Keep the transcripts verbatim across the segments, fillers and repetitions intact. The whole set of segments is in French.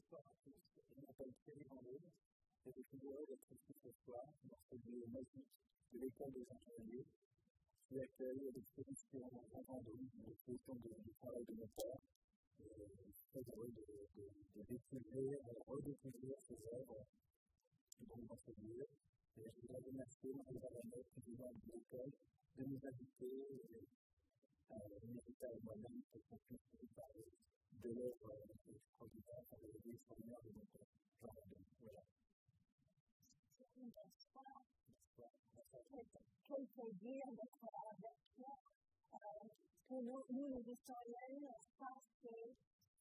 Bonsoir à tous, je m'appelle Thierry Vendôme et je suis heureux d'être ici ce soir dans ce lieu magique de l'école des ingénieurs qui accueille l'exposition en Vendôme, l'exposition du travail de mon père. Je suis très heureux de, de, de découvrir, de redécouvrir ces œuvres dans ce lieu. Et je voudrais remercier Marie-Valérie, présidente de l'école, de nous inviter et euh, m'inviter à moi-même pour qu'on puisse vous parler de l'œuvre extraordinaire, par le lieu extraordinaire de mon père. Jean Vendôme. Voilà. Bonsoir. Quel plaisir d'être avec toi. Euh, pour nous, nous, les historiens, ça, c'est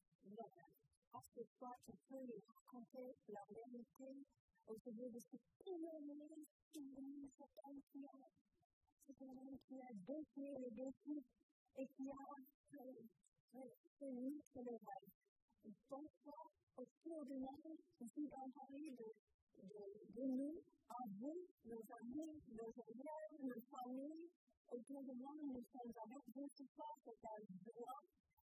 à ce point tu peux les raconter leur vérité au sujet de ce pionnier, cet homme qui a, cet homme qui a défié les défis et qui a fait notre rêve. Bonsoir autour du monde, ici dans Paris, de, de, de nous, à vous, nos amis, nos élèves, nos familles, autour du monde, nous sommes avec vous ce soir, c'est un joie.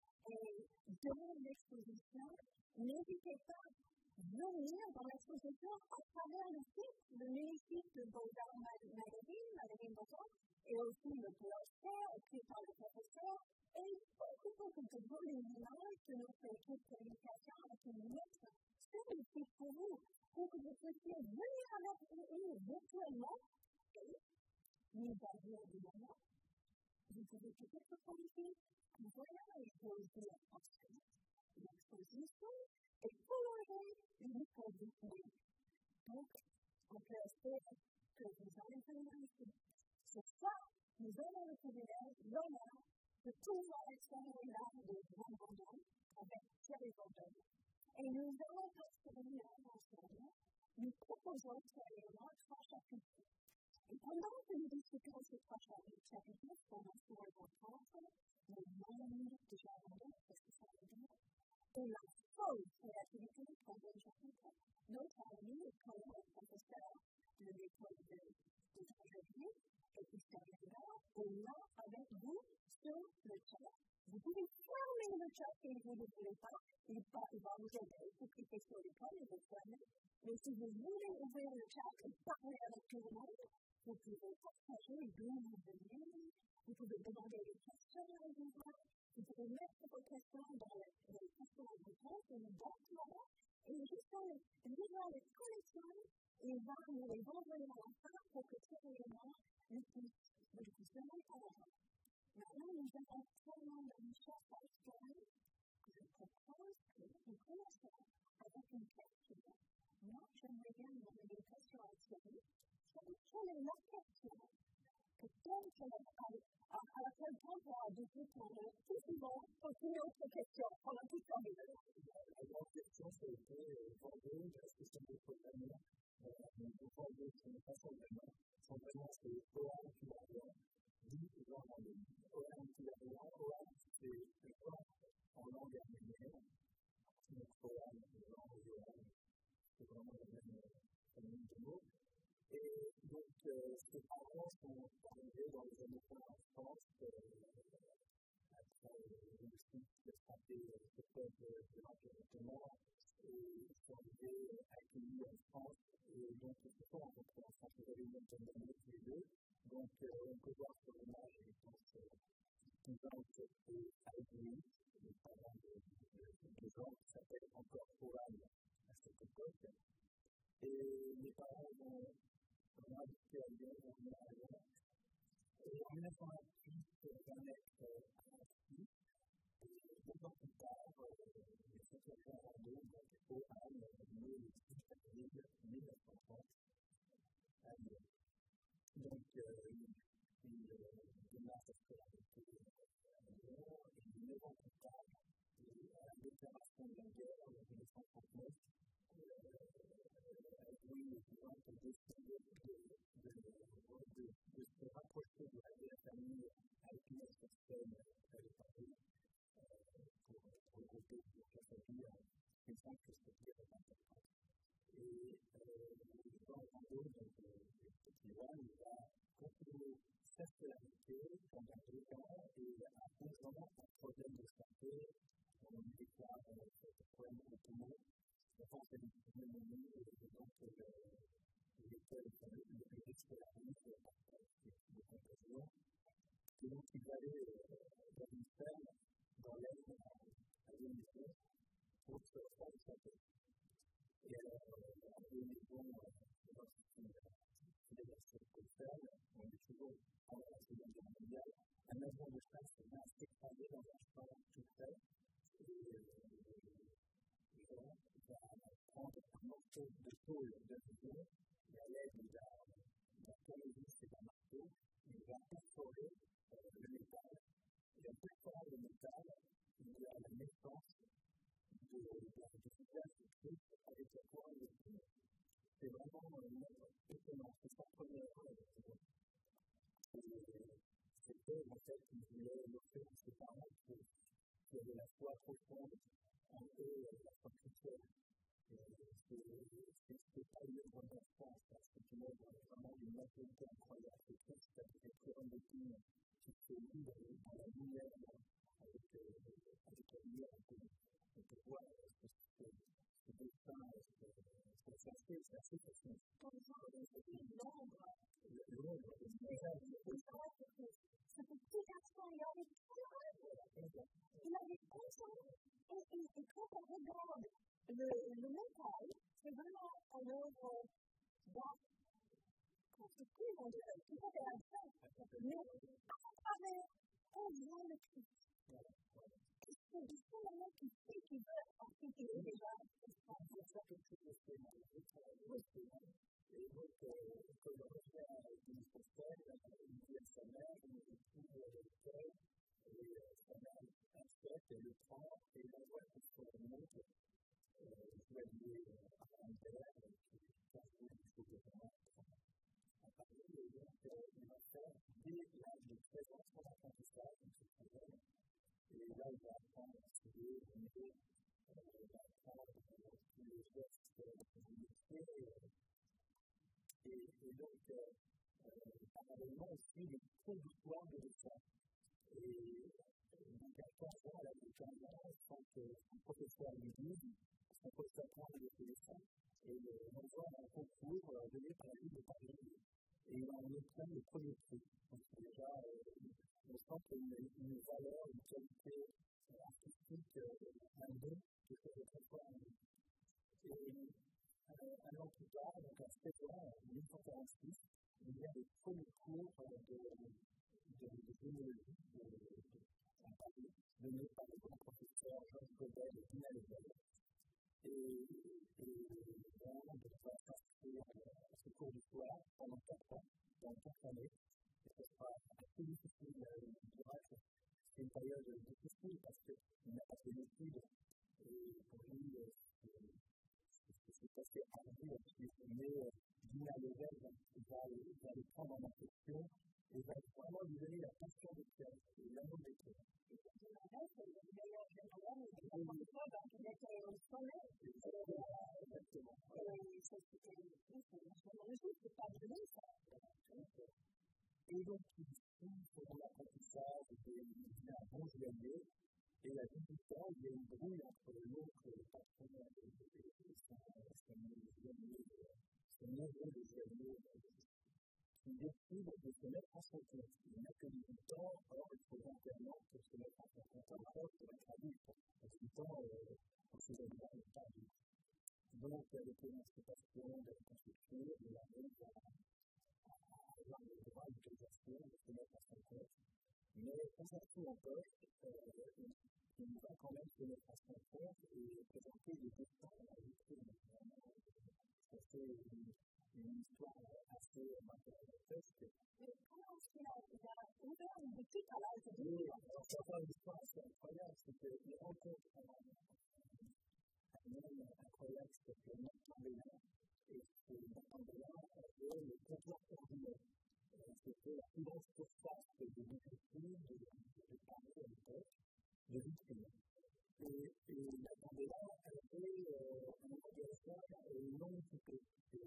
Et dans l'exposition, n'hésitez pas à venir dans l'exposition à travers le site, le mini-site de Beaux-Arts Magazine, Magazine Beaux-Arts, et aussi le poster écrit par le professeur, et beaucoup, beaucoup de jolies images de notre équipe de communication qui mettent sur le site pour vous, pour que vous puissiez venir avec nous virtuellement. Et nous avons évidemment, vous pouvez peut-être prendre ici. Voilà, il faut dire parce que l'exposition est colorée d'une production. Donc, on peut espérer que vous allez venir ici. Ce soir, nous avons le privilège, l'honneur de pouvoir explorer l'art de Jean Vendôme avec Thierry Vendôme. Et nous allons parcourir ensemble. Nous proposons sérieusement trois chapitres. Et pendant que nous discutons ces trois chapitres, pendant ce rencontre, le monde de Jean Vendôme, qu'est-ce que ça veut dire? Et la folle créativité du troisième chapitre, notre ami et collègue professeur de l'école de ingénierie et historien d'art est là avec vous sur le chat. Vous pouvez fermer le chat si vous ne voulez pas. Il va, il va vous aider pour cliquer sur l'école et vous fermer. Mais si vous voulez ouvrir le chat et parler avec tout le monde, vous pouvez partager d'où vous venez. Vous pouvez demander des questions à vous. Vous pouvez mettre vos questions dans les, les questions à réponse et nous d'accord. Et juste en lisant les collections, il va nous les envoyer à la fin pour que Thierry et moi nous puissions entendre. Maintenant, nous avons tellement de richesse à explorer que je propose que nous commençons avec une question. Moi, j'aimerais bien demander une question à Thierry. Quelle est la question que quelqu'un à laquelle quelqu'un a dû répondre tout souvent pour une autre question pendant toute sa vie? La grande question, c'était Vendôme, est-ce que c'est votre famille? Vendôme, ce n'est pas son vraiment. Son vraiment, c'est Oran qui l'a bien. Dit Jean Vendôme. Oran qui l'a bien. Oran, c'est le corps en langue arménienne. Donc, Oran, Jean et Oran, c'est vraiment la même famille de mots. Et donc, euh, ses parents sont arrivés dans les années vingt en France, euh, après le réussite de frapper ce peuple de l'Empire ottoman, et ils sont arrivés accueillis en France, et donc ils se sont rencontrés en France, ils avaient une vingtaine d'années tous les deux. Donc, euh, on peut voir sur l'image, je pense, Cousance et Aïdouis, les parents de, de, de gens qui s'appellent encore Oran à cette époque. Et les parents ont On a habité à Lyon, on est à Lyon. Et en dix-neuf cent vingt-huit, on va naître à Nancy. Et deux ans plus tard, le futur Jean Vendôme, donc Oran, né le six avril mille neuf cent trente à Lyon. Donc, euh, il démarre sa scolarité à Lyon. Et neuf ans plus tard, à la déclaration de la guerre en mille neuf cent trente-neuf, oui, les gens ont décidé de, de, de, de se rapprocher de la famille avec une association près de Paris euh, pour regrouper toute la famille. Il me semble que cette guerre est importante. Et euh, Jean Vendôme, donc le petit Juan, il va continuer sa scolarité pendant deux ans et à onze ans, un problème de santé, on déclare des problèmes de poumons. la France est une pneumonie, et donc l'école, le risque à risque de contagion. Et donc, ils allaient dans une ferme dans l'Aisne à Vénissieux pour se faire une santé. Et alors, à Vénissieux, lorsqu'il est dans cette ferme, on est toujours pendant la Seconde Guerre mondiale, un avion de chasse vient s'écraser dans un champ tout près. Et Jean va prendre un morceau de tôle de l'avion et à l'aide d'un tournevis et d'un marteau, il va perforer le métal. Et en perforant le métal, il y a la naissance de la vitesse de Christ avec la couronne de Dieu. C'est vraiment une œuvre étonnante. C'est sa première œuvre. Et c'était en fait qu'il voulait montrer à ses parents qu'il y avait la foi profonde en eux, la foi chrétienne. Ce n'est pas une œuvre d'enfant, c'est une œuvre vraiment d'une maturité incroyable. C'est Christ avec la couronne d'épines qui se lit dans la lumière, avec la lumière, on peut voir ce dessin, c'est assez fascinant. Comme ça, l'ombre. L'ombre, ce petit garçon, il avait peur. Il avait conscience. Et quand on regarde le métal, c'est vraiment un œuvre d'art. C'est plus on dirait, tout à fait abstrait. Mais à travers, on voit le Christ. C'est du coup le mec qui sait qu'il veut articuler déjà. C'est ça que tu veux faire. Et donc, quand je reviens à l'église chrétienne, il dit à sa mère, il trouve le cœur, et sa mère accepte, elle le prend, et la voit qui se remonte, joaillier à un père, qui passe des choses de vraiment à parler. Et donc, il va faire, dès l'âge de treize ans, son apprentissage, donc c'est très jeune. Et là, il va apprendre à étudier, il va apprendre tous les gestes du métier. Et, et donc, euh, parallèlement aussi, les cours du soir de l'État. Et donc, à quinze ans, à l'âge de quinze ans, en tant que professeur d'église, on peut s'apprendre les téléphone. Et on voit un concours donné par la ville de Paris. Et il en obtient le premier prix. Donc, déjà, on sent qu'il y a une valeur, une qualité artistique, un don, quelque chose de très fort en lui. Et un an plus tard, donc à seize ans, en mille neuf cent quarante-six, il y a les premiers cours de généalogie en Paris, donnés par le grand professeur Georges Godel et Dina Lebel. Et vraiment, on va s'inscrire à ce cours du soir pendant quatre ans, dans quatre années. Et ce sera assez difficile, je dirais que c'est une période difficile parce qu'il n'a pas fait d'études. Et pour lui, c'est assez ardu, mais Dina Lebel va le prendre en affection et va vraiment lui donner la passion des cœurs et l'amour des cœurs. D'ailleurs, généralement, il était au sommet. Exactement. Et ça, c'était pas donné, ça. Et donc, il suit son apprentissage, il devient un bon joaillier. Et à dix-huit ans, il y a une brouille entre l'oncle patron et son neveu de joaillier qui décide de se mettre à son compte. Il n'a que dix-huit ans, or il faut vingt et un ans pour se mettre à son compte. Alors, pour être adulte, à dix-huit ans, en ces années-là, il n'est pas adulte. Donc, avec l'émancipation de la construction, il arrive à avoir le droit d'utilisation, de se mettre à son compte. Mais on s'en fout en poche, il va quand même se mettre à son compte et présenter des dessins à la vitrine. Ça fait une histoire assez matérialiste. Mais comment est-ce qu'il a ouvert une boutique à l'âge de dix ans? C'est une histoire assez incroyable, c'est qu'il rencontre un homme incroyable qui s'appelle Nathan Bénin. Et c'est Nathan Bénin et le comptoir ordinaire. C'était la plus grande surface de bijouterie de Paris à l'époque, de vitrine. Et Nathan Bénin avait un magasin non équipé.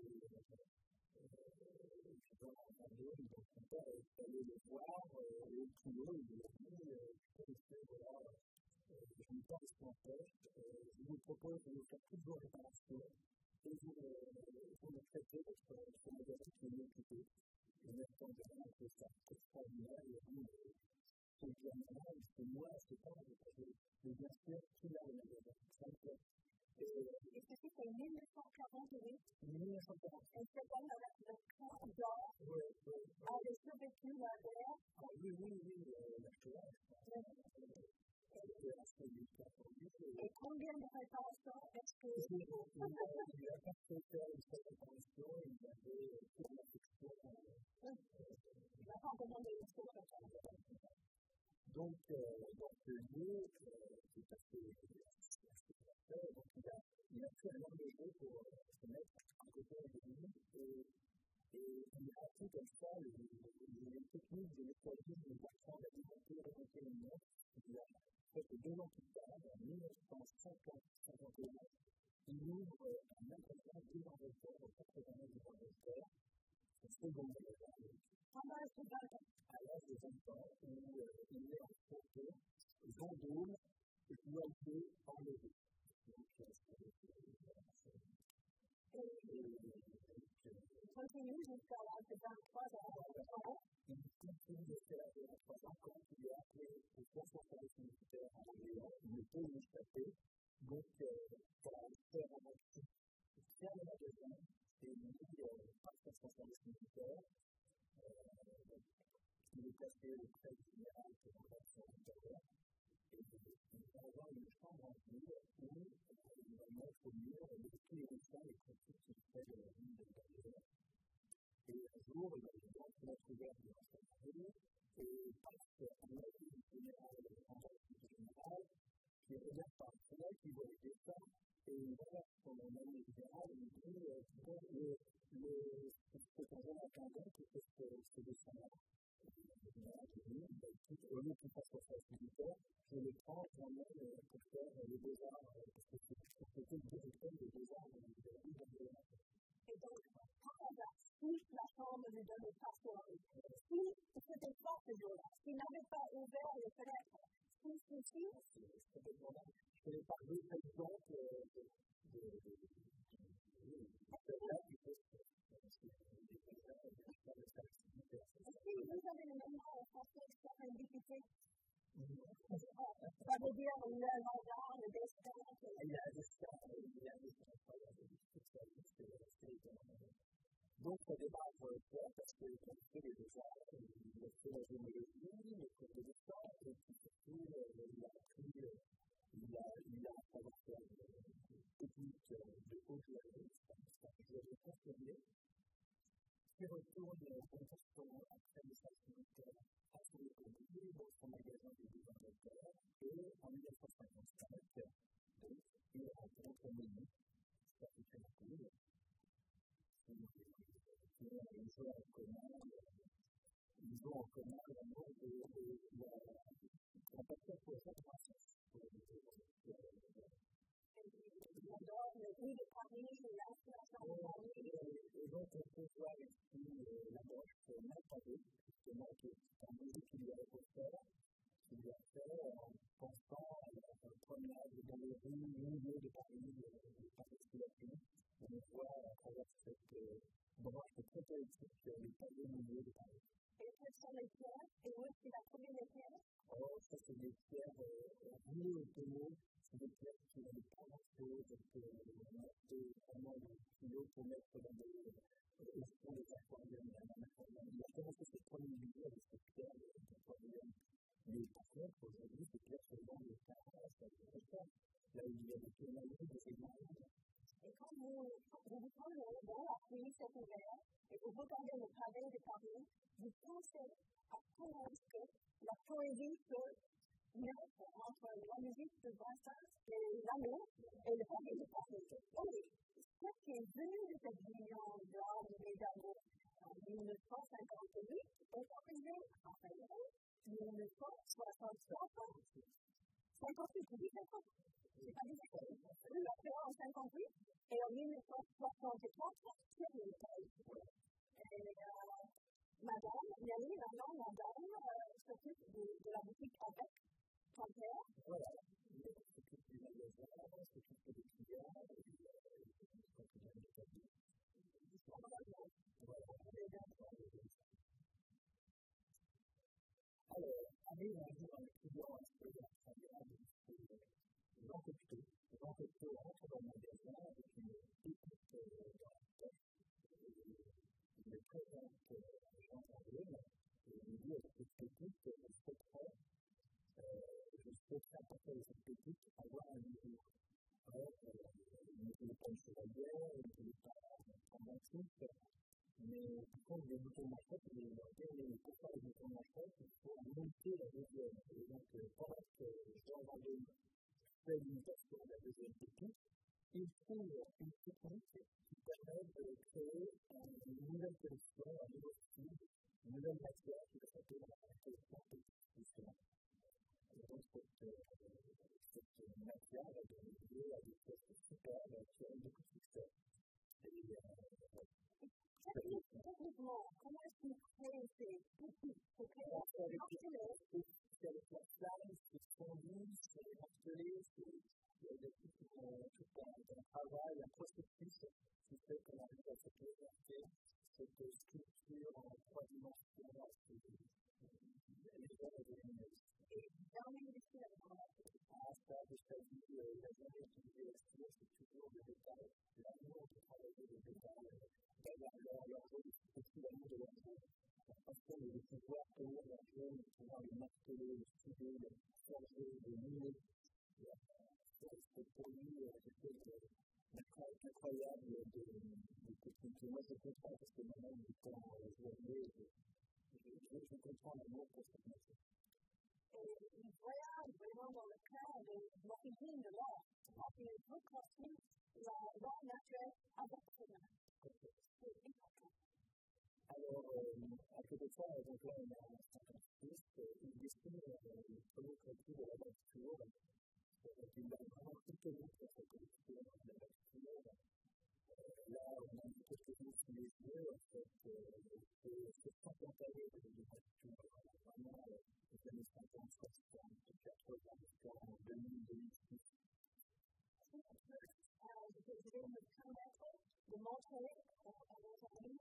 Dans la zone, donc son père est allé le voir, et tout le monde, il lui a dit, je connaissais, voilà, je me pense qu'en poste, je vous propose de vous faire toutes vos réparations et vous me traitez votre magasin qui est mieux occupé. Et maintenant, de rien que ça, c'est extraordinaire, et vous, c'est bien mal, c'est moi, c'est pas, mais bien sûr, qui a le magasin, ça me plaît. Et ceci, c'est mille neuf cent quarante-huit. mille neuf cent quarante-huit. Et c'est comme le camp d'or. Oui, oui. Avait survécu la guerre. Ah oui, oui, oui, la guerre. Et combien de réparations est-ce que... Il n'y a pas de faire une seule réparation, il y avait toute la section. Il n'a pas demandé une seule réparation. Donc, dans ce lieu, c'est assez spectaculaire. Donc, il a, il a fait un engagé pour se mettre à côté de lui et, et il a appris comme ça les, les techniques de l'écologie, de l'apprendre à démonter, remonter les notes. Il a fait que deux ans plus tard, en mille neuf cent cinquante et un, il ouvre un magasin d'Inventeur au quatre-vingt-neuf de l'Inventeur, son second magasin. Pendant l'âge de vingt ans. À l'âge de vingt ans, où euh, il est en photo, Vendôme, et qui a été enlevé. Donc, il continue jusqu'à l'âge de vingt-trois ans. Il continue de faire de vingt-trois ans quand il est appelé au concours service militaire en Orléans. Il ne peut y échapper. Donc, pour faire un actif, faire le magasin, et lui partir son service militaire. Il est placé auprès du général pour la relation intérieure. Et il va avoir une chambre en ville où il va mettre au mur tous les dessins et critiques qu'il fait de la ville de l'intérieur. Et un jour, il va y avoir une fenêtre ouverte de la famille et passe un avis du général en direction générale qui regarde par la fenêtre, qui voit les dessins et il va vers son ami général et il dit bon, c'est un jeune attendant qui fait ce dessin-là. Le général qui dit au lieu qu'il fasse son service militaire, je le prends quand même pour faire les beaux-arts, parce que c'était une école de beaux-arts de la ville d'Orléans. Et donc, par hasard, si la chambre ne donnait pas soirée, si c'était pas ce jour-là, s'il n'avait pas ouvert les fenêtres, si, si, si, c'était vraiment, je n'ai pas deux exemples de, de, de, est-ce que vous avez le même nom en français de serendipité? Ça veut dire le hasard, le destin. Il y a un destin, il y a un destin incroyable, c'est étonnant. Donc, ça démarre pour parce qu'il a fait les beaux-arts, il a fait la généalogie, le cours de dessin, et puis surtout, il a appris, il a, il a un savoir-faire technique de haut niveau, je l'ai confirmé. Il retourne en question après le service militaire à son économie, dans son magasin de Inventaire, et en mille neuf cent cinquante-cinq, il rencontre Moni, ça fait très cool. Ils ont en commun, ils ont en commun l'amour de la passion pour la croissance. J'adore le bruit de Paris, l'inspiration de Paris. Et donc, on peut voir ici la broche Matadé, justement, qui est un musée qu'il lui a offert, qu'il lui a fait en pensant à la promenade dans les rues, au milieu de Paris, par destination. On voit à travers cette broche très poétique les pavés au milieu de Paris. Et quelles sont les pierres? Et où est-ce qu'il a trouvé les pierres? Oh, ça, c'est des pierres roulées au tonneau. C'est des pierres qui n'ont pas grand-chose, donc on a fait vraiment des kilos pour mettre dans des, au fond des aquariums. Il a commencé ses premiers milliers avec ces pierres d'aquarium. Mais par contre, aujourd'hui, ces pierres se vendent au carrage, ça ne fait pas. Là où il y a des tonneaux de ces grands. Et quand vous vous prenez le bon, la pluie s'est ouverte, et vous regardez le pavé de Paris, vous pensez à comment est-ce que la poésie peut naître entre la musique de Brassens et l'amour et le pavé de Paris. Donc, ce qui est venu de cette union d'Anne et d'amour en mille neuf cent cinquante-huit est arrivé à mille neuf cent soixante-trois. cinquante-huit, vous dites cinquante? C'est pas difficile. Il l'a fait en cinquante-huit et en mille neuf cent soixante-quatre, c'est une taille. Et euh, madame, Yannick, maintenant, madame, euh, s'occupe de, de la boutique avec son père. Voilà. s'occupe du magasin, s'occupe des clients, et quand il y a une établie. Voilà, alors, arrive un jour un client un peu incroyable, Jean Cocteau. Jean Cocteau rentre dans le magasin avec une pépite dans la tête. Il me présente Jean Cocteau et il me dit avec cette pépite, je souhaiterais, je souhaiterais apporter cette pépite avoir un niveau. Alors, il ne voulait pas une chevalière, il ne voulait pas prendre un titre, mais par contre, les boutons de manchette, il est intéressé pour faire les boutons de manchette, il faut monter la deuxième. Et donc, pendant que Jean Vendée fait l'imitation de la deuxième pépite, il trouve une technique qui permet de créer une nouvelle collection, un nouveau style, une nouvelle matière qui va s'appeler la collection pépite, justement. Et donc, cette, cette matière va donner lieu à des pièces superbes qui ont beaucoup de succès. Et techniquement, comment est-ce qu'on crée ces pépites? C'est très martelé. C'est avec la flamme, c'est fondu, c'est martelé, c'est tout un travail, un processus qui fait qu'on arrive à se présenter cette sculpture en trois dimensions assez légère et lumineuse. Et dans l'industrie, ah, ça, j'ai choisi, il n'a jamais utilisé la stylo, c'est toujours le détail, l'amour de travailler le détail, d'avoir leur jeu, aussi l'amour de leur jeu. Parce que de pouvoir tenir leur jeu, de pouvoir le marteler, le styler, le forger, le miner, c'est pour lui quelque chose d'incroyable de technique. Et moi, je comprends parce que moi-même, étant journalier, je comprends l'amour pour cette matière. Et il voyage vraiment dans le cadre de l'origine de l'art. Il reconstruit l'art naturel avec ses mains. C'est important. Alors, à côté de ça, donc là, on a un artiste, il dessine le premier concours de la nature, avec une vraiment iconique pour cette collection de la nature. Là, on a mis quelque chose sous les yeux, en fait, c'est cinquante années de nature, vraiment les années cinquante, soixante, quatre-vingts, jusqu'en deux mille, deux mille six. Je vais me permettre de montrer à vos amis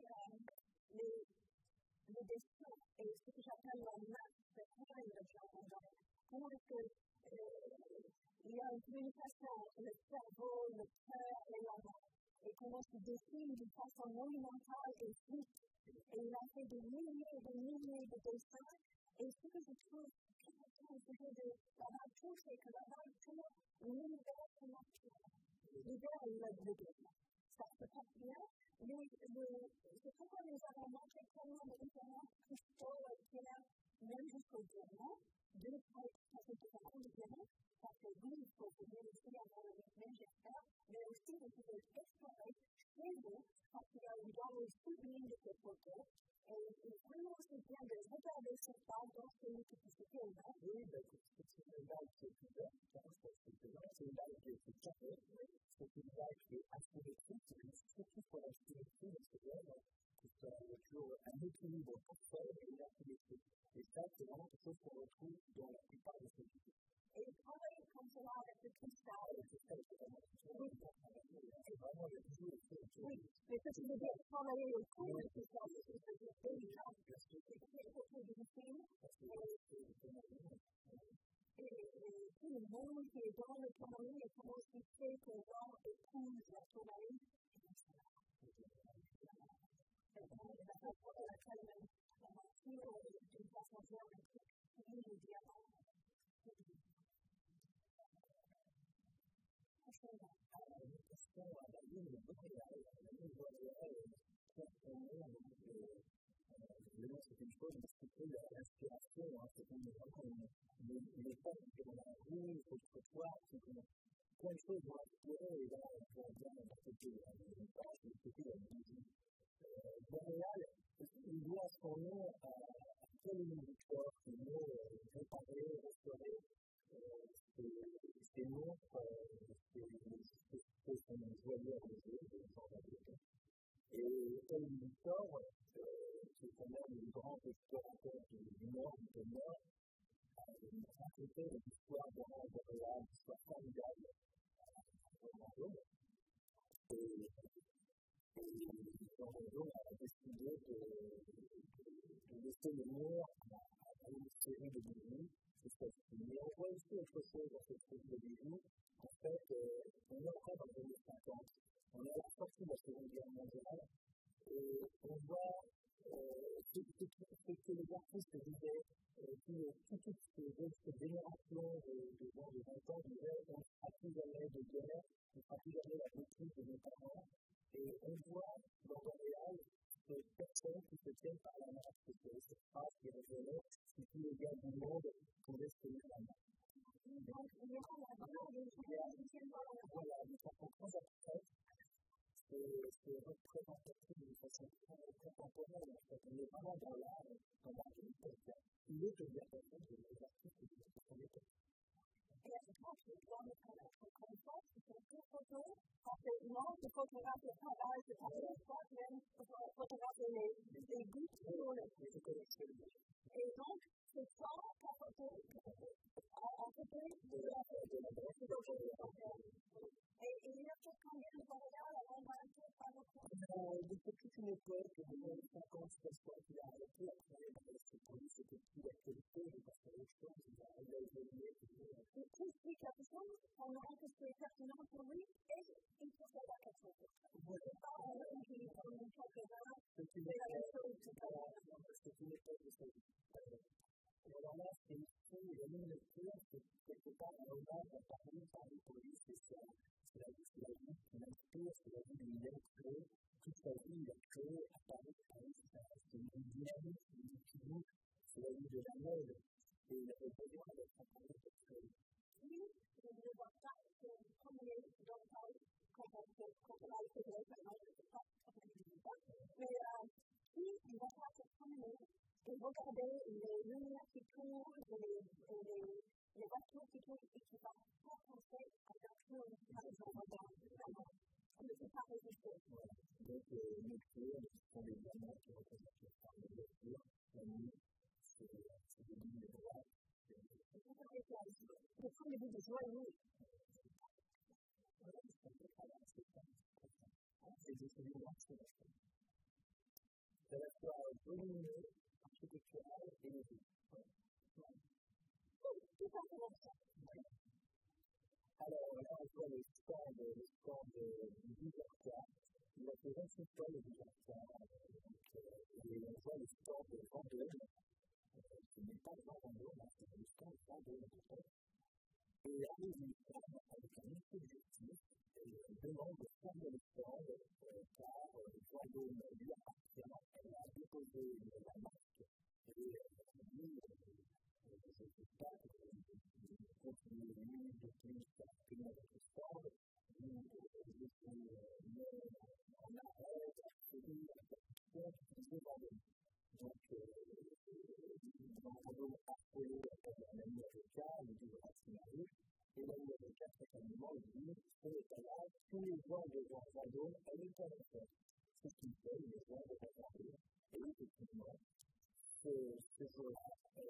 le dessin et ce que j'appelle la masse de travail de Jean Vendée. Comment est-ce qu'il y a une communication entre le cerveau, le cœur et la main, et comment il dessine d'une façon monumentale et vite. Et il a fait des milliers et des milliers de dessins. Et ce que je trouve très important, c'est de la nature, c'est que la nature, l'univers est naturel. L'univers est le dessin. Ça se passe bien. Mais c'est pourquoi nous avons montré tellement de différents cristaux et pierres, même jusqu'au diamant, deux façons différentes de diamants, parce que oui, il faut venir ici avoir le même j'espère, mais aussi vous pouvez explorer chez vous, parce qu'il y a une gamme sublime de ces photos, et vraiment c'est bien de regarder cette page dans ce multiplicité au bas. Oui, c'est une vague qui est ouverte, c'est une vague qui est carrée, c'est une vague qui est asymétrique, et surtout pour la symétrie de ce verbe, c'est toujours un équilibre parfait et une asymétrie. Et ça, c'est vraiment quelque chose qu'on retrouve dans la plupart de ces vidéos. Et travailler comme cela avec le cristal. Le cristal, c'est vraiment c'est vraiment le plus oui, mais ce qui veut dire travailler autour du cristal, c'est délicat. C'est très difficile. Et tout le monde qui est dans le tourmaline et comment il fait que l'homme épouse la tourmaline, c'est la façon de laquelle la nature, d'une façon géométrique, utilise le diamant. Alors, une question à la ligne boréale. La ligne boréale, c'est un monde, évidemment, c'est une chose, mais c'est plutôt l'inspiration, c'est comme vraiment les portes dans la rue, au trottoir, c'est comme plein de choses vont inspirer, et là, on peut bien interpréter une page, mais c'était la musique. Boréal, il doit son nom à quel éditeur qui mot réparer, restaurer, c'est montre, c'est son joyeux à les yeux, c'est son joyeux. Et quel éditeur, qui est quand même le grand explorateur du Nord, du Nord, d'un côté, l'histoire de Montréal, l'histoire formidable de Vendôme. Et Vendôme a décidé de, de laisser le mur à une série de bijoux. Mais on voit aussi autre chose dans cette série de bijoux. En fait, euh, on est encore dans les années cinquante. On est à la sortie de la Seconde Guerre mondiale. Et on voit euh, ce, ce, ce que les artistes disaient, euh, que toute cette génération de, de gens de vingt ans disaient on ne fera plus jamais de guerre, on ne fera plus jamais la bêtise de nos parents. Et on voit dans Montréal ces personnes qui se tiennent par la main, cette phrase qui revenait si tous les gars du monde pouvaient se tenir la main. Donc, il y aura la valeur de voilà, de façon très abstraite. C'est représentatif d'une façon contemporaine. En fait, on est vraiment dans l'art, dans l'art de l'époque. Il est obligatoirement des artistes de son époque. Et à ce moment, je dois me connaître comme ça, c'est une petite photo, parce que non, je photographe le travail, je photographe même, je photographe les gouttes sur le et donc, c'est ça, la photo, à côté de la photo. Et il y a combien de Montréal avant vingt ans par rapport depuis toute une époque, dans les années cinquante, soixante, il a arrêté après, c'est pour lui, c'était plus d'actualité, il passait à autre chose, il a évolué. Et tout explique la chose, on aura que c'est pertinent pour lui, et il faut savoir quelque chose. Voilà. Pas en même temps, comme une championnat, c'est la même chose, tout à l'heure. C'est une époque de sa vie. Et alors là, c'est ici, la ligne de lecture, c'est quelque part un hommage à Paris, Paris Police, c'est ça. C'est la vie, c'est la vie qui m'inspire, c'est la vie de Miguel Créé. Toute sa vie, il a créé à Paris, Paris, c'est une vie dynamique, une vie qui bouge, c'est la vie de la mode. Et il avait besoin d'être à Paris pour créer. Oui, je ne vois pas que le premier dans Paris, quand on a été là, je ne sais pas, mais si il va pas se promener, et regarder les lumières qui tournent, les, les, les voitures qui tournent, et qui va pas penser à l'action, par exemple, dans le on ne peut pas résister. Voilà. Donc, les lectures, ce sont des diamants qui représentent les lectures. La nuit, c'est des lignes droites. Vous parlez de la le premier bout de joyeux. Voilà, c'est un peu travail, c'est ça. Et je suis bien, c'est la chose. C'est à la fois volumineux, architectural et logique. Tout à fait ça. Alors, là, on voit le stand, le stand du Bizarre. Il a fait vingt-six fois le Bizarre. Et on voit le stand de Vendôme. Ce n'est pas le Vendôme, c'est le stand de Vendôme, peut-être. Et arrive une femme avec un objectif et demande de fermer le stand car Vendôme lui appartient. Elle a déposé la marque et elle dit je ne sais pas continuer lui de plus à tenir votre stand. Je suis en arrêt d'absolu à la question d'utiliser Vendôme. Donc, dans Vendôme appelé un ami avocat, il dit voilà ce qui m'arrive. Et l'ami avocat, très calmement, il dit ce n'est pas là, tous les gens devant Vendôme, elle est à la fête. C'est ce qu'il fait, les gens devant Vendôme. Et effectivement, ce jour-là,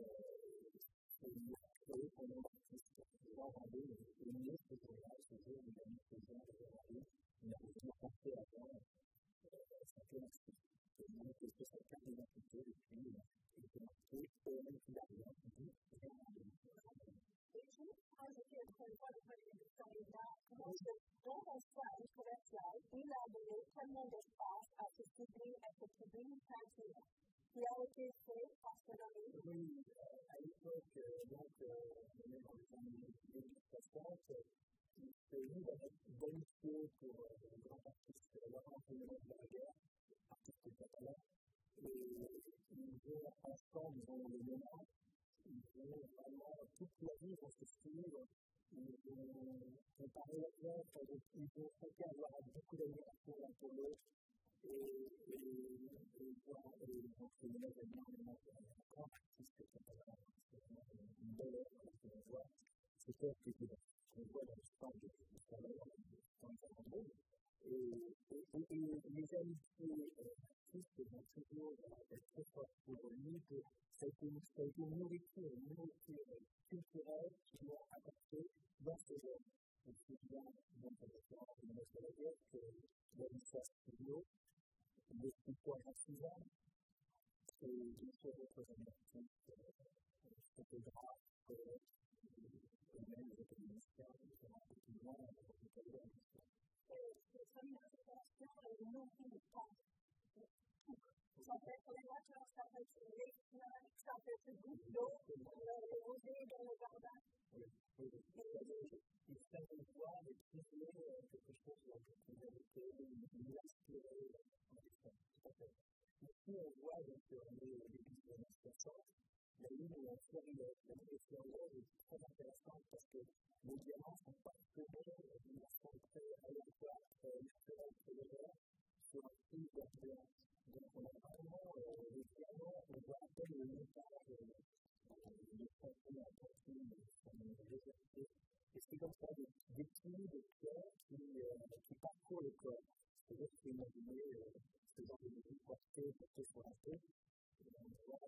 il a créé son nom d'artiste. Jean Vendôme est né ce jour-là, ce jour où il a mis ses gens devant Vendôme. Il n'a pas pensé avant sa classe. Et donc, c'est sa carte d'identité depuis, il était marqué, et même qu'il a rien dit, Jean Vendôme. Et je vais ajouter encore une fois le premier de ce livre-là, comment que dans un stand commercial, il a donné tellement d'espace à ce public, à ce public peinture, qui a été fait par son ami. Oui, à l'époque, donc, on est dans les années soixante, c'est lui avec d'amitié pour le grand artiste Laurent Pénélope de la Guerre, artiste catalan, et ils vont ensemble, ils vont le mémoire, ils vont vraiment, toute la vie vont se suivre, ils vont comparer la pièce, ils vont chacun avoir beaucoup d'admiration l'un pour l'autre, et donc le mémoire est énormément un grand artiste catalan, c'est vraiment une belle œuvre qu'on voit, c'est clair que qu'on voit dans le stand de Salon, dans le stand de Vendôme, et les amitiés artistes vont toujours être très forts pour lui, que ça a été une nourriture, une nourriture culturelle qui vont apporter dans ces œuvres. Je me souviens, donc, en référence à Inès Balaguer, que Ladislas Studio, le sculpteur à Suzanne, c'est une chose représentative, photographe, et même les économistes, qui sont un peu plus loin dans le vocabulaire. C'est comme une interprétation nourrie de temps. Ça peut être les voitures, ça peut être les fleurs, ça peut être une goutte d'eau, le rosé dans le jardin. Oui, oui, oui. Il fallait voir et trouver quelque chose qui a été nous inspiré en dessin. Tout à fait. Ici, on voit donc l'église de la soixante. Il y a eu une fleurilette. La fleurilette est très intéressante parce que les diamants sont parcourus d'une façon très aléatoire, très naturelle, très légère, sur un fil d'influence. Donc, on a vraiment les diamants, on voit à peine le montage, les fontaines en continu, les légèreté. Et c'est comme ça des, des plis de pierre qui, euh, qui parcourent le corps. C'est-à-dire qu'il faut imaginer euh, ce genre de musique portée, portée sur la tête. Et on voit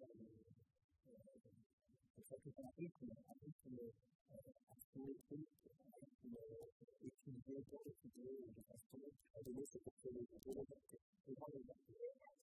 c'est ça tout un rythme, un rythme asymétrique, un rythme étudié pour étudier de façon à donner ce côté de liberté. C'est vraiment liberté.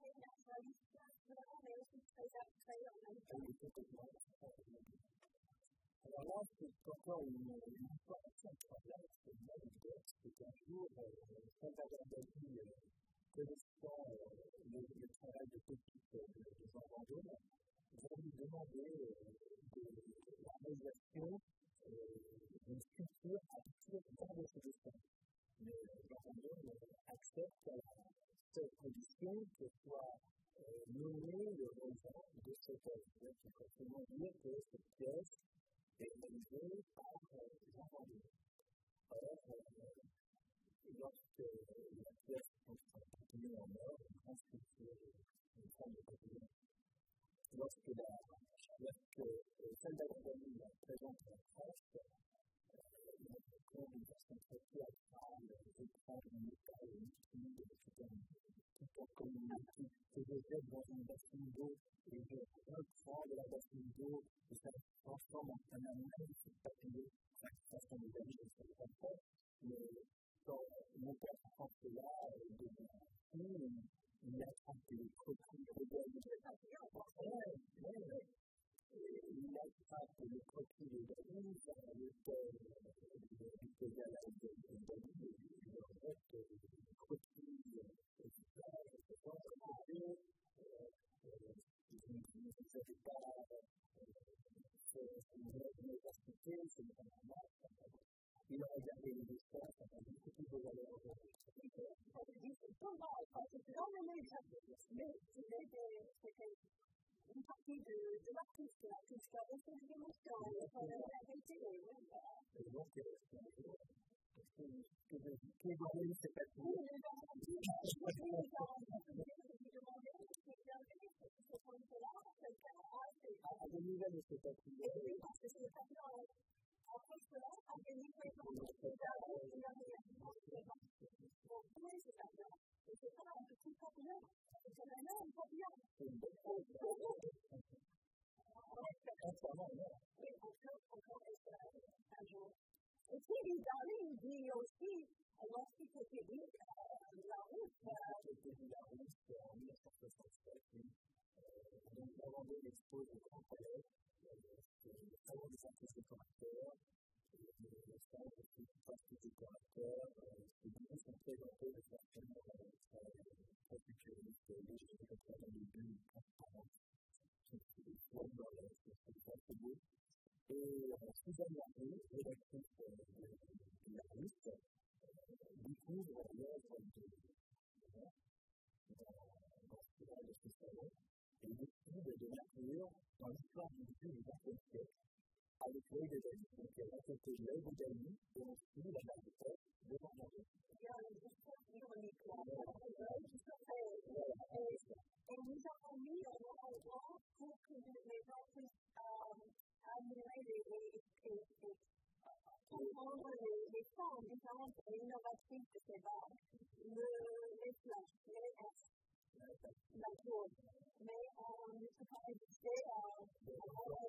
Mais aussi très abstrait en même temps. Alors là, c'est encore une, une histoire assez incroyable, c'est une anecdote, c'est qu'un jour, euh, Salvador Dali, euh, connaissant euh, le, le travail de Pépite euh, de, de Jean Vendôme, va lui demander euh, de, de la réalisation euh, d'une sculpture à partir d'un de ses dessins. Mais euh, Jean Vendôme euh, accepte à la seule condition que soit euh, nommé le raisin de cette œuvre. Donc, il faut seulement dire que cette pièce est réalisée par Jean Vendôme. Or, euh, lorsque la pièce est continuée en or, une grande sculpture, une forme de papillon, lorsque la lorsque Salvador Dali la présente à la presse, il a encore une façon très théâtrale, je prends une métal liquide, tout en communauté, que je jette dans une bassine d'eau et je reprends de la bassine d'eau et ça se transforme en un magnifique papillon. Ça, c'est une belle chose, c'est pas fait, mais quand mon père prend cela, devient il attrape les croquis de il attrape les croquis de Dali, ça va le du poser à la de Dali, et le reste des croquis, et cetera, et cetera, je ne savais pas, c'est une université, c'est une formation. Il a regardé les dessins, ça a beaucoup plus de valeur aujourd'hui. Mais c'était une partie de, de l'artiste, l'artiste qui a reçu des émotions, il a la vérité. Et donc, c'est un jour, que de donner cette partie. Oui, les gens ont dit, je suis les gens ont dit, je lui demandais, c'est bien venu, ce point-là, quelqu'un a fait. À des nouvelles de cette partie. Oui, parce que c'est pas bien. Après cela, à des nouvelles de cette partie. Donc, oui, c'est pas bien. Et c'est pas un petit papillon, c'est un énorme papillon. C'est une bonne chose. Entièrement, non. Oui, encore, encore, un jour. Et puis, Dali dit aussi, lorsqu'il s'est dit, la route. C'était dit la route en mille neuf cent soixante-sept. Donc, avant de l'expose au Grand Palais, c'est le salon des artistes décorateurs. Le salon des artistes décorateurs, ces bureaux sont présentés de façon très futuriste, léger, représentant des bulles transparentes qui flottent dans l'air, c'est assez beau. Et Suzanne Larue, rédactrice de la Russe, découvre l'œuvre de dans ce salon et décide de l'inclure dans l'histoire du début du vingtième siècle avec l'œil de Dali. Donc elle a fait l'œil de Dali et on suit la base de tête de Jean Vendôme. Il y a une histoire ironique là. Et nous avons mis un endroit pour que les gens puissent admirer et comprendre les formes différentes et innovatrices de ces barres. Les flashs, les S, la chose. Mais on ne peut pas éviter à avoir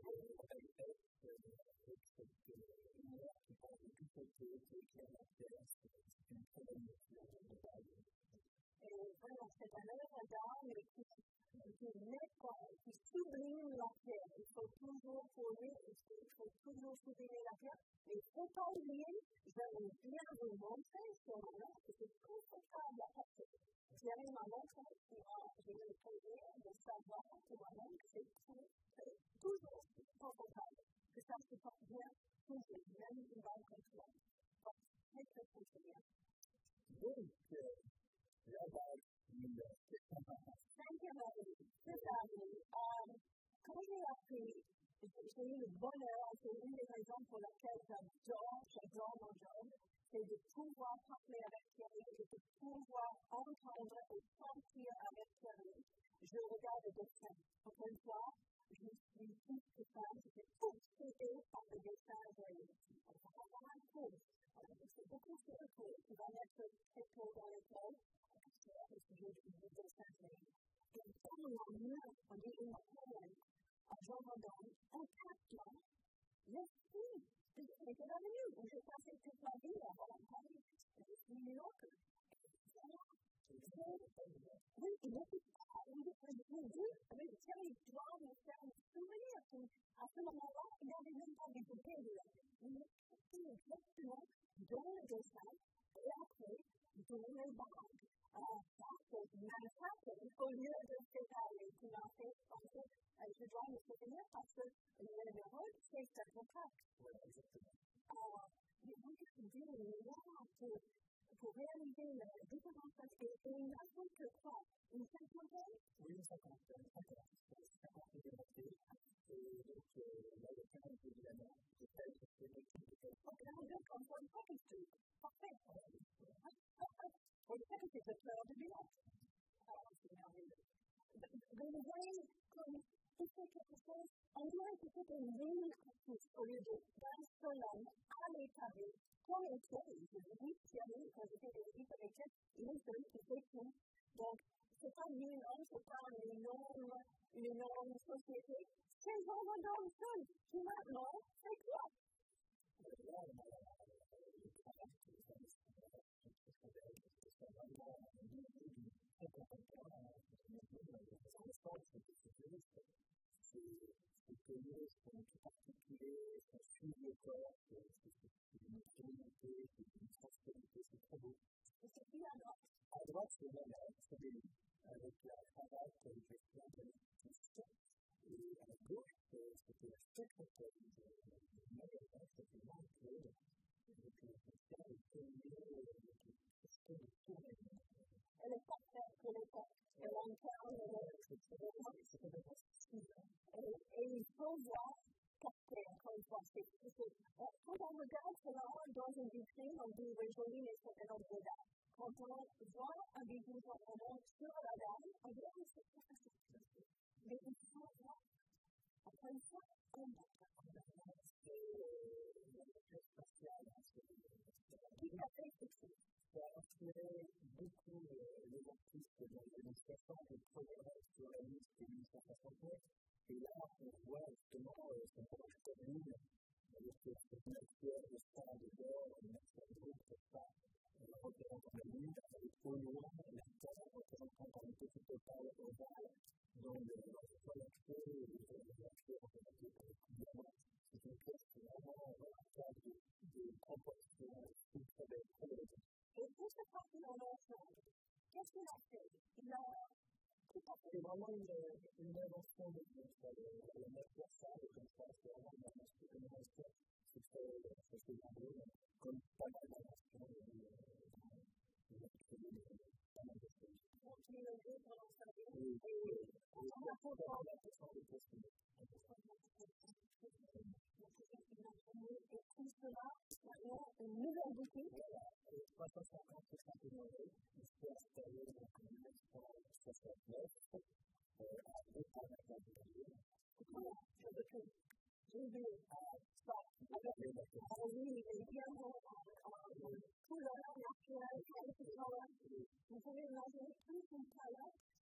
et vraiment, c'est un œuvre d'art, mais qui, qui n'est pas, qui sublime la pierre. Il faut toujours poser, il faut toujours sublimer la pierre. Mais il ne faut pas oublier, j'aime bien vous montrer sur mon œuvre, que c'est confortable à porter. Thierry m'a montré, je vais le plaisir de savoir pour moi-même que c'est toujours confortable. Que ça se porte bien, toujours, même une balle comme ça. Donc, très, très, très bien. Donc, la base, cinquième année, cette année, euh, quand j'ai appris, j'ai eu le bonheur, c'est une des raisons pour lesquelles j'adore, j'adore mon job, c'est de pouvoir parler avec Thierry, et de pouvoir entendre et sentir avec Thierry. Je regarde le dessin. Encore une fois, je suis plus que fan, je suis obsédée par le dessin joyeux. On va avoir un cours. C'est beaucoup sur le cours qui va mettre très tôt dans l'école. Le sujet du dessin joyeux. Et comme on a mieux, on dit une poème, à Jean Rodin, en quatre ans, je suis, j'étais revenu, où j'ai passé toute ma vie avant Paris. Je suis New Yorker. Oui, il n'était pas, il me dit, mais Thierry doit me faire un souvenir. À ce moment-là, il n'avait même pas découpé de là. Il m'expliquait exactement dans le dessin, et après, dans les bagues. Alors, ça, c'est Manhattan, au lieu de s'étaler, qui m'a fait penser, je dois me souvenir parce que le numéro, c'est cette vocale. Oui, exactement. Alors, mais on peut dire, là, pour, pour réaliser la différence, parce qu'il n'a fait que quoi? Une cinquantaine? Oui, une cinquantaine, cinquantaine, cinquantaine de montées. Et donc, là, le temps est évidemment, je sais que c'est le type de quelque chose. Ok, on veut qu'on soit pas du tout. Parfait. On sait que c'est le cœur du village. Alors, c'est merveilleux. Donc, vous voyez, comme il fait quelque chose, on dirait que c'est une ville artiste au lieu d'un seul homme à l'établi. Comme il fait, je vous dis, Thierry, quand je fais des visites avec lui, il est seul, il fait tout. Donc, ce n'est pas une homme, ce n'est pas une énorme, une énorme société. C'est Jean Rodin seul qui maintenant fait quoi? Là, on a le travail qui est très c'est que les sont tout particuliers, ça suit le corps, c'est une extrémité, c'est une sensibilité, c'est trop beau. Et c'est qui à droite? À droite, c'est la lettre, c'est des livres, avec la cravate, le vêtement de l'artiste. Et à gauche, c'était la secrétaire du magasin, c'était Marc-Claude, avec le vêtement de premier, c'était le tournée. Elle est parfaite pour l'époque. Elle incarne et il faut voir capter encore une fois. Quand on regarde cela dans une vitrine, on dit oui, joli, mais c'est un objet d'art. Quand on voit un bijou sur la dame, on dit oui, c'est pas facile. Mais il faut voir. Encore une fois, on va qui a fait ceci? Ça a inspiré beaucoup les artistes dans les années soixante, le premier sur la liste de mille neuf cent soixante-neuf. Et là, on voit justement son proche commune, avec cette matière de sang de d'or, une matière de l'eau, comme ça, représentant la lune, avec au loin la terre représentant par une petite opale ovale, dans le sol actuel, et les acteurs représentés par les coups diamants. C'est une pièce qui est vraiment un cas de proportion, une très belle, très belle. Et pour cette partie en ensemble, qu'est-ce qu'il a fait? Il a tout à fait. C'est vraiment une, une invention de la matière sable, comme ça, c'est vraiment une invention, une invention, c'est très, très, très drôle, comme pas mal d'inventions de pas mal de choses. Donc, il est levé pendant sa vie. Oui, et on a fait pas mal d'inventions de possibles. Et tout cela, maintenant, une nouvelle boutique. trois cent cinquante et cinq euros, il s'est installé en mille neuf cent soixante-neuf, à deux cent vingt de Lyon. Voilà, je veux que j'ai vu ça. Alors, lui, il est bien beau en couleur naturelle, quelle couleur. Vous pouvez imaginer toute une palette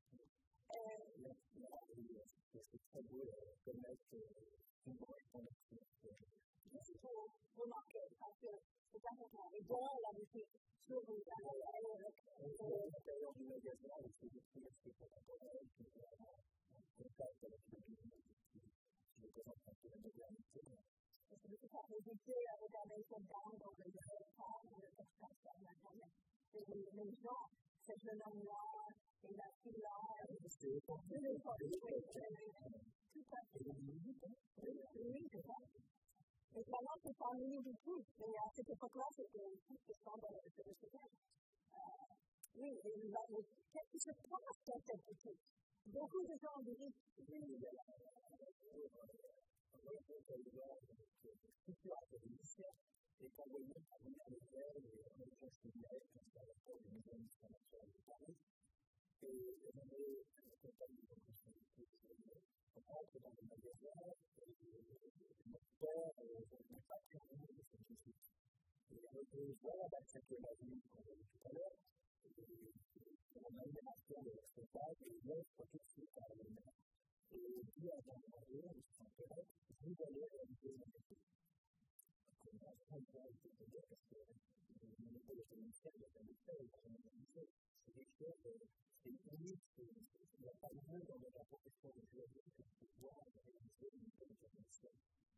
C'est très beau de connaître une branche qu'on a fait. Il faut remarquer, parce que c'est important. Et donc, la musique sur les appareils avec l'intérieur du magasin, il faut découvrir ce qu'on appelle en contact avec le public qui représente un peu la modernité. C'est beaucoup de facilité à regarder cette dame dans le téléphone, dans le portable sur Internet. Et les gens, c'est le nom noir, et la fille là, c'est pour tous les gens. Tout à fait. Oui, c'est ça. Et maintenant, c'est pas mini du tout. Mais à cette époque-là, c'était tout ce standard de le stockage. Oui, et qu'est-ce qui se passe dans cette boutique? Beaucoup de gens disent, oui, et quand on est à venir le faire, on est presque direct, parce qu'il y a la porte de maison internationale de Paris, et on est accompagné de responsabilité. On rentre dans le magasin, et notre père n'est pas très bien de cette musique. Et on voit la bâtisse de la ville qu'on a vu tout à l'heure, et on a une action de leur spectacle, et l'offre tout de suite à la main. Et puis, à un moment donné, on se sent correct, vous allez réaliser une activité. On a un peu de dire parce que le niveau de ministère de la ministère est vraiment limité. C'est quelque chose de unique, il n'y a pas de lieu dans la profession de géologie que de pouvoir réaliser une niveau de ministère.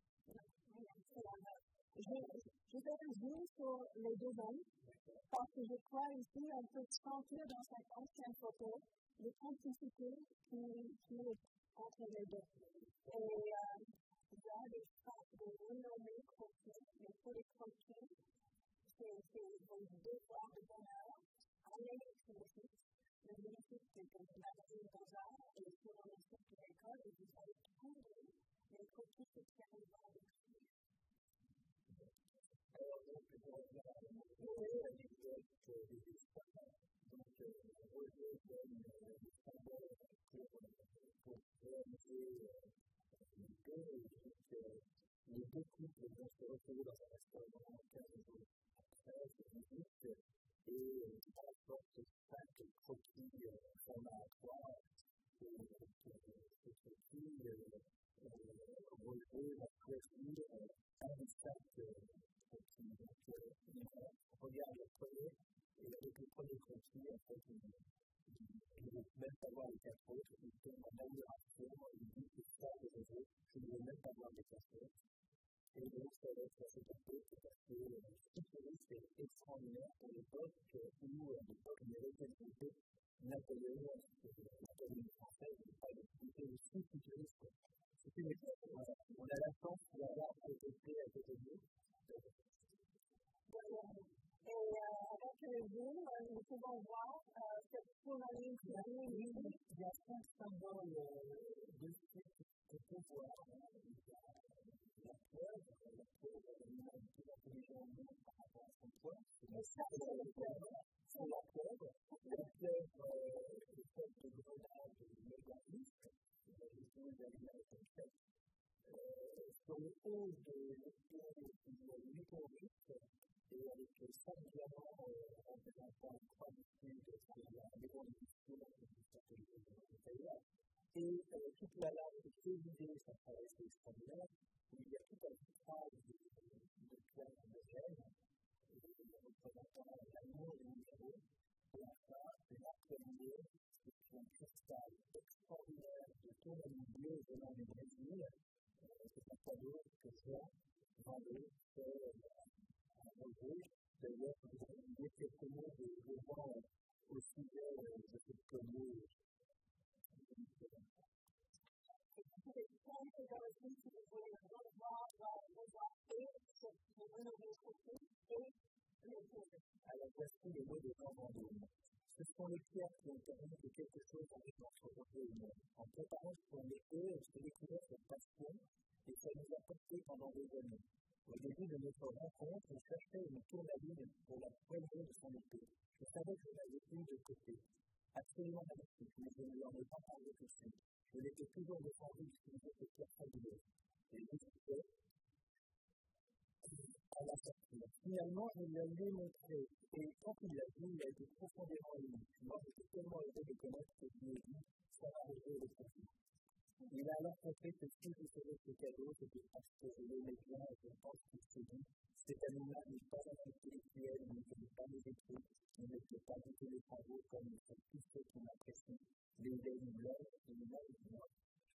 Je vais revenir sur les deux hommes, parce que je crois ici on peut sentir dans cette ancienne photo les complicités qui est entre les deux. Et il y a des phrases de renommée croquis, mais pour les croquis, c'est des devoirs de bonheur. En électricité, le bénéfice c'est que le magazine Beaux-Arts et sur le site de l'école, et vous allez trouver les croquis qui tiennent dans le prix. Alors, donc, pour revenir à l'anecdote des histoires, donc, Roger donne des symboles pour réaliser une paix, et donc, les deux couples vont se retrouver dans un restaurant quinze jours après, c'est musique, et à la porte, cinq croquis format à trois, et ces croquis, Roger va choisir un sac croquis. Donc, on regarde le premier, et avec le premier croquis, en fait, il ne veut même pas voir les quatre autres, il tombe en admiration, il dit que ça, je ne veux même pas voir les quatre autres. Et donc, ça va être assez compliqué parce que c'est extraordinaire pour l'époque où, à l'époque, il y avait quelque Napoléon, Napoléon français, il n'y a pas de possibilité de sous-futuriste. C'était une époque, on a la chance d'avoir été à côté de nous. Et avec le zoom, nous pouvons voir cette tourmaline qui a eu lieu. Il y a cinq symboles de ce qu'on peut voir. La preuve, la preuve de l'humanité, la religion par rapport à son poids. Et ça, c'est le preuve. C'est la preuve. La preuve, le fait de grenade mégaliste, les deux animaux faits. Sur le haut de l'épée, il y a huit conduites, et avec cinq diamants représentant une croix du sud, c'est la maison du sud, et toute la lame est évidée, ça paraît extraordinaire. Il y a tout un vitrage de pierre homogène, représentant l'amour et l'humour. Et enfin, c'est l'arc-en-ciel, c'est un cristal extraordinaire de tourmaline bleue venant du Brésil. C'est un cadeau que Jean vendait à Roger. D'ailleurs, vous avez dit quelques mots de Jean au sujet de cette commune. C'est très intéressant si vous voulez revoir, revoir et se renouveler surtout et le projet. Alors, voici les mots de Jean Vendôme. Ce sont les pierres qui ont permis que quelque chose arrive entre Roger et moi. En préparant son été, j'ai découvert cette passion et ça nous a porté pendant des années. Au début de notre rencontre, on cherchait une tourmaline pour la poignée de son épée. Je savais que je l'avais eu de côté. Absolument magnifique, mais je ne lui en ai pas parlé tout de suite. Je l'étais toujours défendu d'utiliser cette pierre fabuleuse. Et je disais, à la sortie. Finalement, je lui ai montré, et quand il l'a vu, il a été profondément ému. Moi, j'étais tellement heureux de connaître que je lui ai dit, faire arriver le profit. Il a alors compris que si je faisais ce cadeau, c'était parce que je l'aimais bien et je pense qu'il se dit, cet animal n'est pas un intellectuel, il ne connaît pas les écrits, il ne fait pas goûter les travaux comme font tous ceux qui m'apprécient, les aime l'homme et l'aime moi.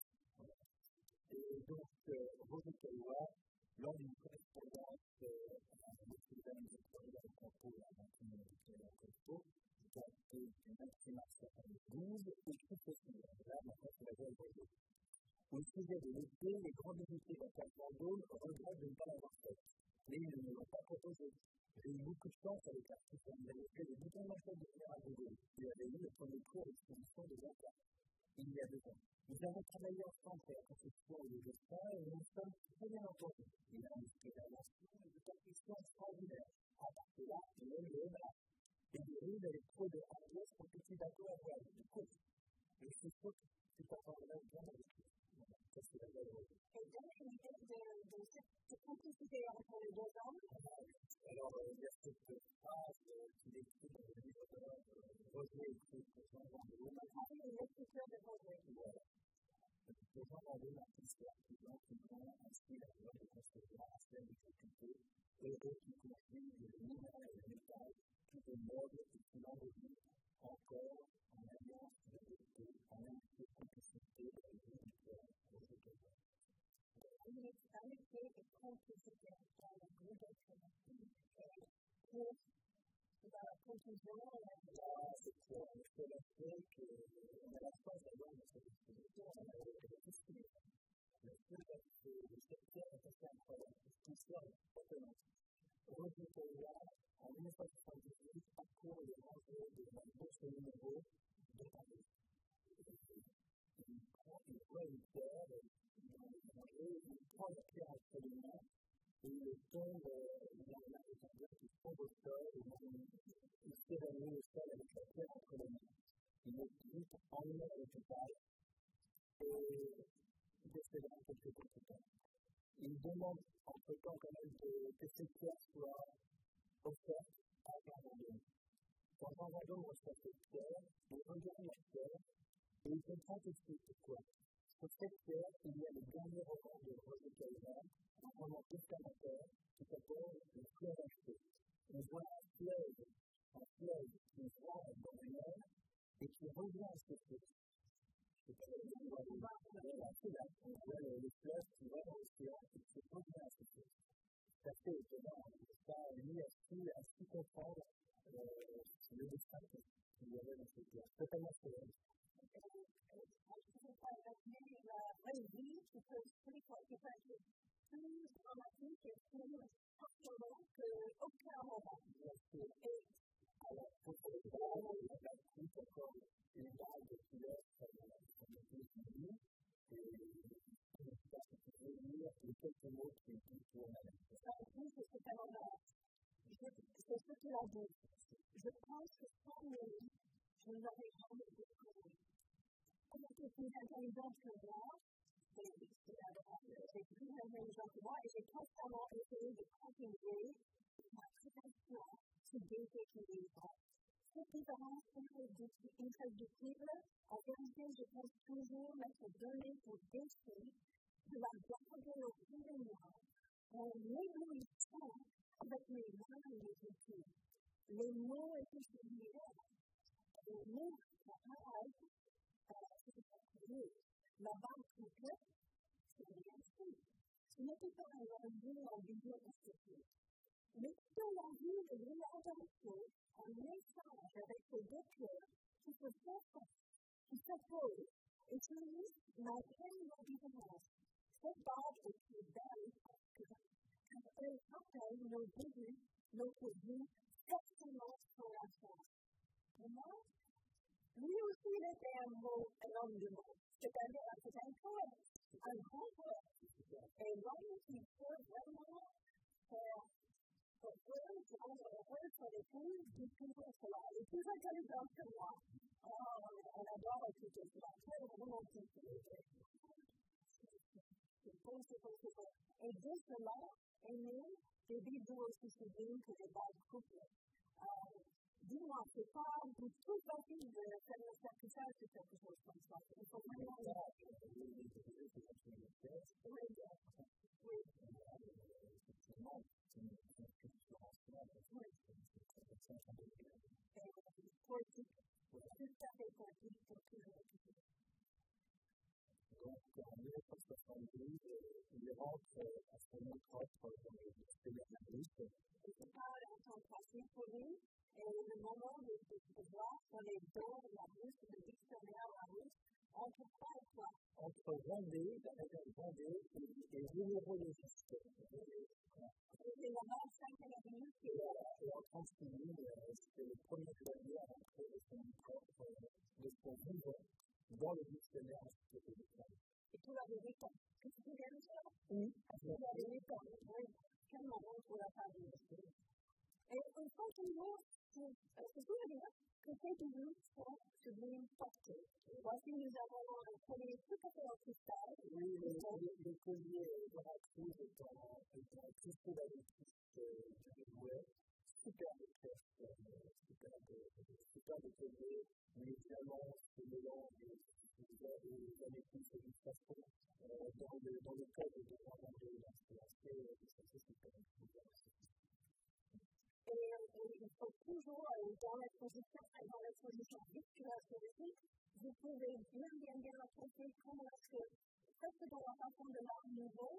Et donc, Roger Caillois, lors d'une correspondance à l'écrivain de Florida de Campo, à Martin de Campo, qui a été du vingt-six mars soixante-douze, écrit ceci, là, maintenant, c'est la voix de Roger. Au sujet de l'été, les grands députés de la Vendôme regrettent de ne pas l'avoir faite. Mais ils ne me l'ont pas proposé. J'ai eu beaucoup de chance avec l'artiste. Vous avez fait le bouton de manchette de Général de Gaulle. Vous avez eu le premier cours d'exposition de Jacques il y a deux ans. Nous avons travaillé ensemble sur la conception et le dessin et nous nous sommes très bien entendus. Il a inspiré à l'instant et de perfection extraordinaire. À partir de là, il aime le bas. Et des rues avec trop de hardiesse pour petit bateau à voile. Du coup, je suis sûr que tu t'entendras bien avec lui. Ça, c'est la belle rose. Et donc, l'idée de, de cette complicité entre les deux hommes. Alors, euh, il y a cette phrase euh, qui décrit dans le livre de Roger écrit pour Jean Vendôme. C'est l'écriture de Roger. Voilà. Pour Jean Vendôme, l'artiste et artisan qui prend ainsi la voie de concevoir à celle de s'occuper, heureux qui confie le minerai et le métal, tout de noble et tout l'envie, encore en alliance de beauté, en amitié complicité de la vie du cœur. Il est amitié et complicité dans le groupe de pour la conclusion, c'est pour le fait qu'on a la chance d'avoir dans cette exposition, on a tout ce qui est. Le fait que le secteur est assez incroyable, c'est une histoire passionnante. Roger Caillois, en mille neuf cent soixante-dix-huit, parcourt les rangées de la bourse de numéro de Paris. Il prend une voie une pierre dans les rangées, il prend la pierre entre les mains et il tombe dans la réserve qui tombe au sol et il s'évanouit au sol avec la pierre entre les mains. Il est vite emmené à l'hôpital et il décédera quelques temps plus tard. Il demande entre-temps quand même que, que ces pierres soient offertes à Jean Vendôme. Quand Jean Vendôme reçoit cette pierre, il regarde la pierre et il comprend tout de suite pourquoi. Sur cette pierre, il y a le dernier roman de Roger Caillois, un roman testamentaire qui s'appelle Le fleuve acheté. On voit un fleuve, un fleuve qui va dans la mer et qui revient à ses sources. C'est pas le fleuve, c'est là, on voit le fleuve qui va dans l'océan et qui revient à ses sources. C'est assez étonnant, on ne peut pas lui à s'y comprendre le destin qu'il y avait dans cette pierre. Totalement célèbre. La vraie vie qui peut être plus dramatique et plus passionnante qu'aucun roman. Et alors, pour le drame, il y a tout encore une vague de couleurs sur le pays et il ne faut pas lire les quelques mots qui disent pour elle. Ça aussi, c'est ce qu'elle en a. C'est ce qu'il a dit. Je pense que sans lui, je n'aurais jamais découvert. Elle était plus intelligente que moi, c'est plus intelligent que moi, et j'ai constamment essayé de continuer ma prétention sur des équilibres. Cette différence est intraductible. En vérité, je pense toujours m'être donné pour défi de la garder au fond de moi en éblouissant avec mes mains et mes écrits. Les mots étaient similaires. Les mots, ça arrête. La banque complète, c'est bien sûr. Ce n'était pas un rendu en vidéo esthétique. Mais plutôt l'envie de réinterroger un échange avec ces deux cœurs qui se font, qui s'opposent, et qui maintiennent nos différences. Cette base est plus belle parce qu'elle rappelle nos débuts, notre vie, forcément sur la France. Pour moi, lui aussi, il était un mot, un homme de mots. C'est-à-dire, c'est un poète, un grand poète. Et l'homme qui peut vraiment faire heureux, rendre heureux sur les poules, dit toujours cela. Il est plus intelligent que moi. Oh, on adore écouter cela. Très romantique. C'est bon, c'est bon, c'est bon. Et de cela est né des bijoux aussi sublimes que les bases couplées. dis-moi, c'est pas du tout facile de faire le sacrifice de quelque chose comme ça. Il faut vraiment. Oui. Poétique, tout à fait poétique pour tout le monde. Donc, en mille neuf cent soixante-douze, il rentre à son nom propre dans le dictionnaire russe. Ce n'est pas un temps facile pour lui, et le moment de, de, de voir sur les dons de la russe, le dictionnaire la russe, entre quoi et quoi? Entre Vendée, la région de Vendée, et minéralogiste. C'est la vingt-cinquième avenue qui est là. Et en trente-six mille, c'était le premier clavier à rentrer de son propre, de son vivant, dans le dictionnaire encyclopédique. Et tout va de huit ans. Qu'est-ce que tu viens de dire? Oui. Tout va de huit ans. Oui. Quel moment pour la famille. Et on sent toujours, c'est toujours bien que ces bijoux sont sublimes portés. Voici, nous avons un collier tout à fait en cristal. Oui, le collier de la cruz est en cristaux d'améthyste du jouet. Superbe pièce, superbe collier, mais évidemment, ce mélange des améthystes et du façon dans le code de vraiment de l'inspiration, c'est super. Et il faut toujours, dans l'exposition et dans l'exposition virtuelle historique, vous pouvez bien, bien, bien apprécier comment est-ce que, presque dans la façon de l'art nouveau,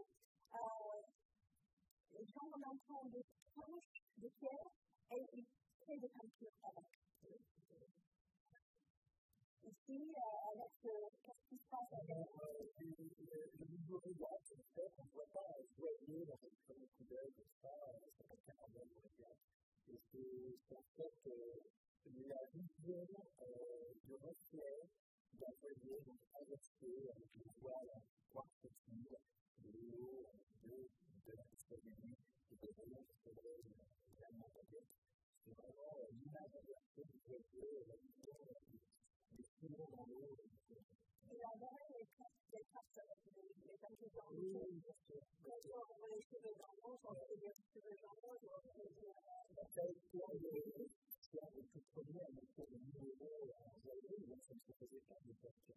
les gens en entrant des planches de pierre et ils créent des peintures avec. Ici, avec qu'est-ce qui se passe avec le niveau regard, en fait, on ne voit pas un joyeux dans cette premier coup d'œil, comme ça, c'est pas qu'un bel regard. Et c'est en fait la vision du reflet d'un joyeux, donc inversé, avec une voile quartz petite, de l'eau, de la cristalline, et de l'eau qui se lève vraiment en tête. C'est vraiment l'image inversée du joyeux, la vision des filons dans l'eau. Et la vraie, les traces avec les peintures dans l'eau. Quand on voit les cheveux dans l'eau, on peut dire les cheveux dans l'eau, on peut dire. Ça a été un des tout premiers à mettre le numéro en joyeux, donc ça ne se faisait pas de peintures.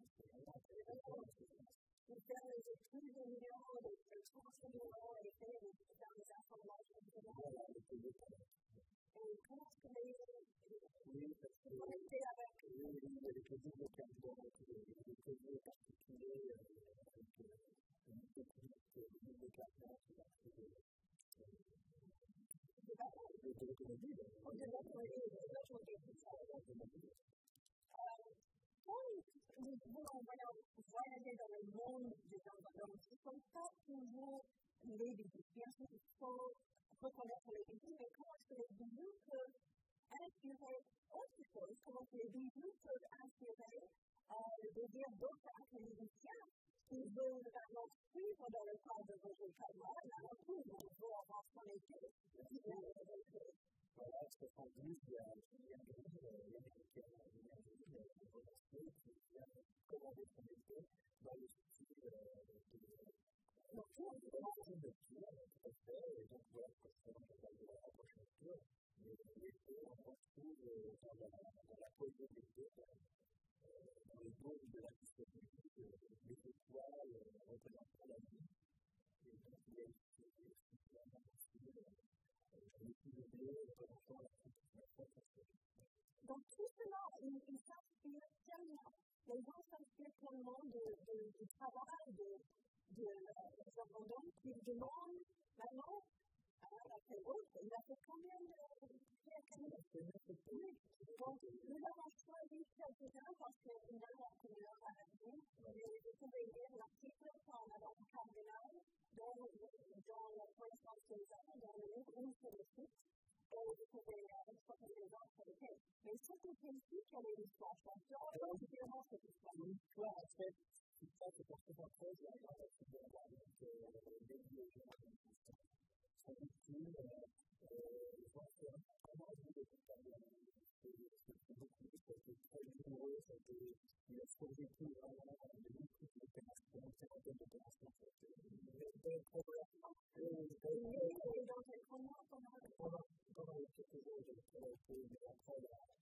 Pour faire les études de numéros, les transnuméros, et faire les informations. Voilà, le collier pendant. Et comment est-ce que les. Oui, parce que. Connecté avec. Oui, oui, avec le double carbone, le collier particulier, avec une technique de double carbone qui va trouver. De l'automobile. De l'automobile, de l'automobile. Quand nous voulons voyager dans le monde des environnements, ce ne sont pas toujours les bijoux. Bien sûr, il faut reconnaître les bijoux, mais comment est-ce que les bijoux peuvent inspirer autre chose? Comment est-ce que les bijoux peuvent inspirer le désir d'autres académiciens qui veulent alors suivre dans le cadre de Roger Calma, là, on veut avoir son étude. Voilà, soixante-dix, il y a un groupe américain, qui vient commander son étude dans le style de Donc, tout de tour, tout à fait, et donc voilà, c'est la prochaine tour, mais l'été, on retrouve dans la poésie de l'été, dans les dômes de la disponibilité, les étoiles représentant la vie. Et donc, il y a ici clairement aussi les petits blés représentant la vie. Donc, tout cela, il, il s'inspire tellement, les gens s'inspirent tellement de, de, du travail de, de les abandons qu'ils demandent maintenant à ces autres. Il a fait combien de créations? Donc, nous avons choisi quelques-uns parce qu'il a la couleur à la vie. Vous pouvez lire l'article par Madame Cardinal dans, dans la connaissance des arts, dans le livre ou sur le site. Et vous pouvez exploiter les autres sur le thème. Mais ce qui est ici, quelle est l'histoire? Donc, c'est vraiment cette histoire. L'histoire, en fait, c'est ça, c'est pour que après, il y a un petit peu de déviation. Sans victime, les gens se disent comment je vais c'est beaucoup plus, ça a été très douloureux, ça a été il a survécu vraiment à de beaucoup d'opérations, une cinquantaine d'opérations. Mais des problèmes, et dans quel moment pendant les quelques jours, j'ai été mis en train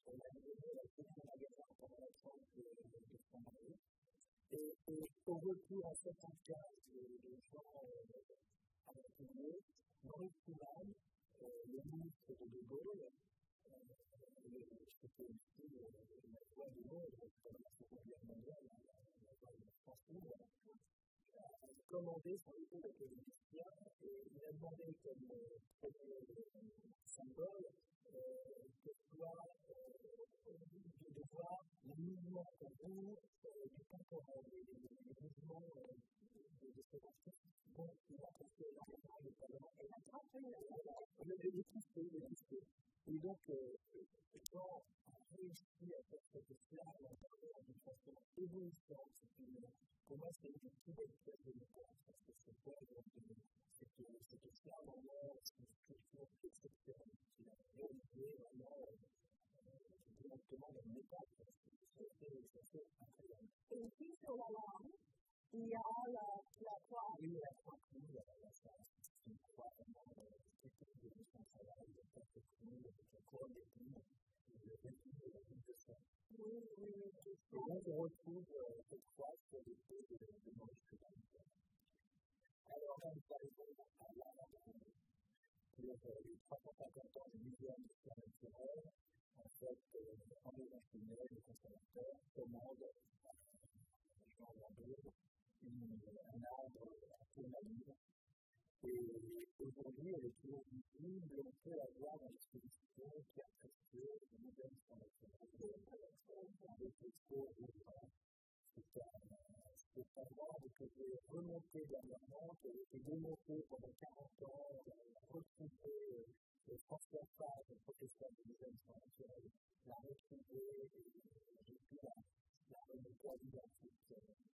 retour en soixante-quinze de Jean Arthuret, Maurice Schumann, le ministre de De Gaulle, c'était aussi la voix de l'ombre pendant la Seconde Guerre mondiale, la voix de France libre, a commandé son équipe de musiciens et il a demandé comme premier symbole que soit de voir les mouvements tambours du contemporain, les mouvements de cet artiste dont il a passé énormément de talent. Et la le tisser, le tisser. Et donc, quand on réussit à faire cette slave d'une façon éblouissante, pour moi, c'est une des plus belles pièces de l'époque, parce que c'est quoi cette slave en or, c'est une structure exceptionnelle qui a réalisé vraiment directement dans le métal. C'est incroyable. Et ici, sur la langue, il y a la, la croix. Oui, la croix, oui, la croix, c'est une croix vraiment typique de son travail, de faire cette croix avec la couronne d'épines, et le récit de la ville de ça. Oui, oui, oui. Et donc, on retrouve cette croix sur l'épée de Maurice Schumann. Alors là, nous arrivons à la pour les trois cent cinquante ans du muséum d'histoire naturelle. En fait, Henri Lachenet, le conservateur, commande à Jean Landau un arbre à peu malure. Et aujourd'hui, elle est toujours visible, on peut la voir dans l'exposition qui est précieuse, le muséum d'histoire naturelle, avec l'expo Rouvrin. C'est un arbre que j'ai remonté dernièrement, qui a été démonté pendant quarante ans, on a retrouvé François Favre, le professeur du muséum d'histoire naturelle, l'a retrouvé et j'ai pu la remonter à l'identique.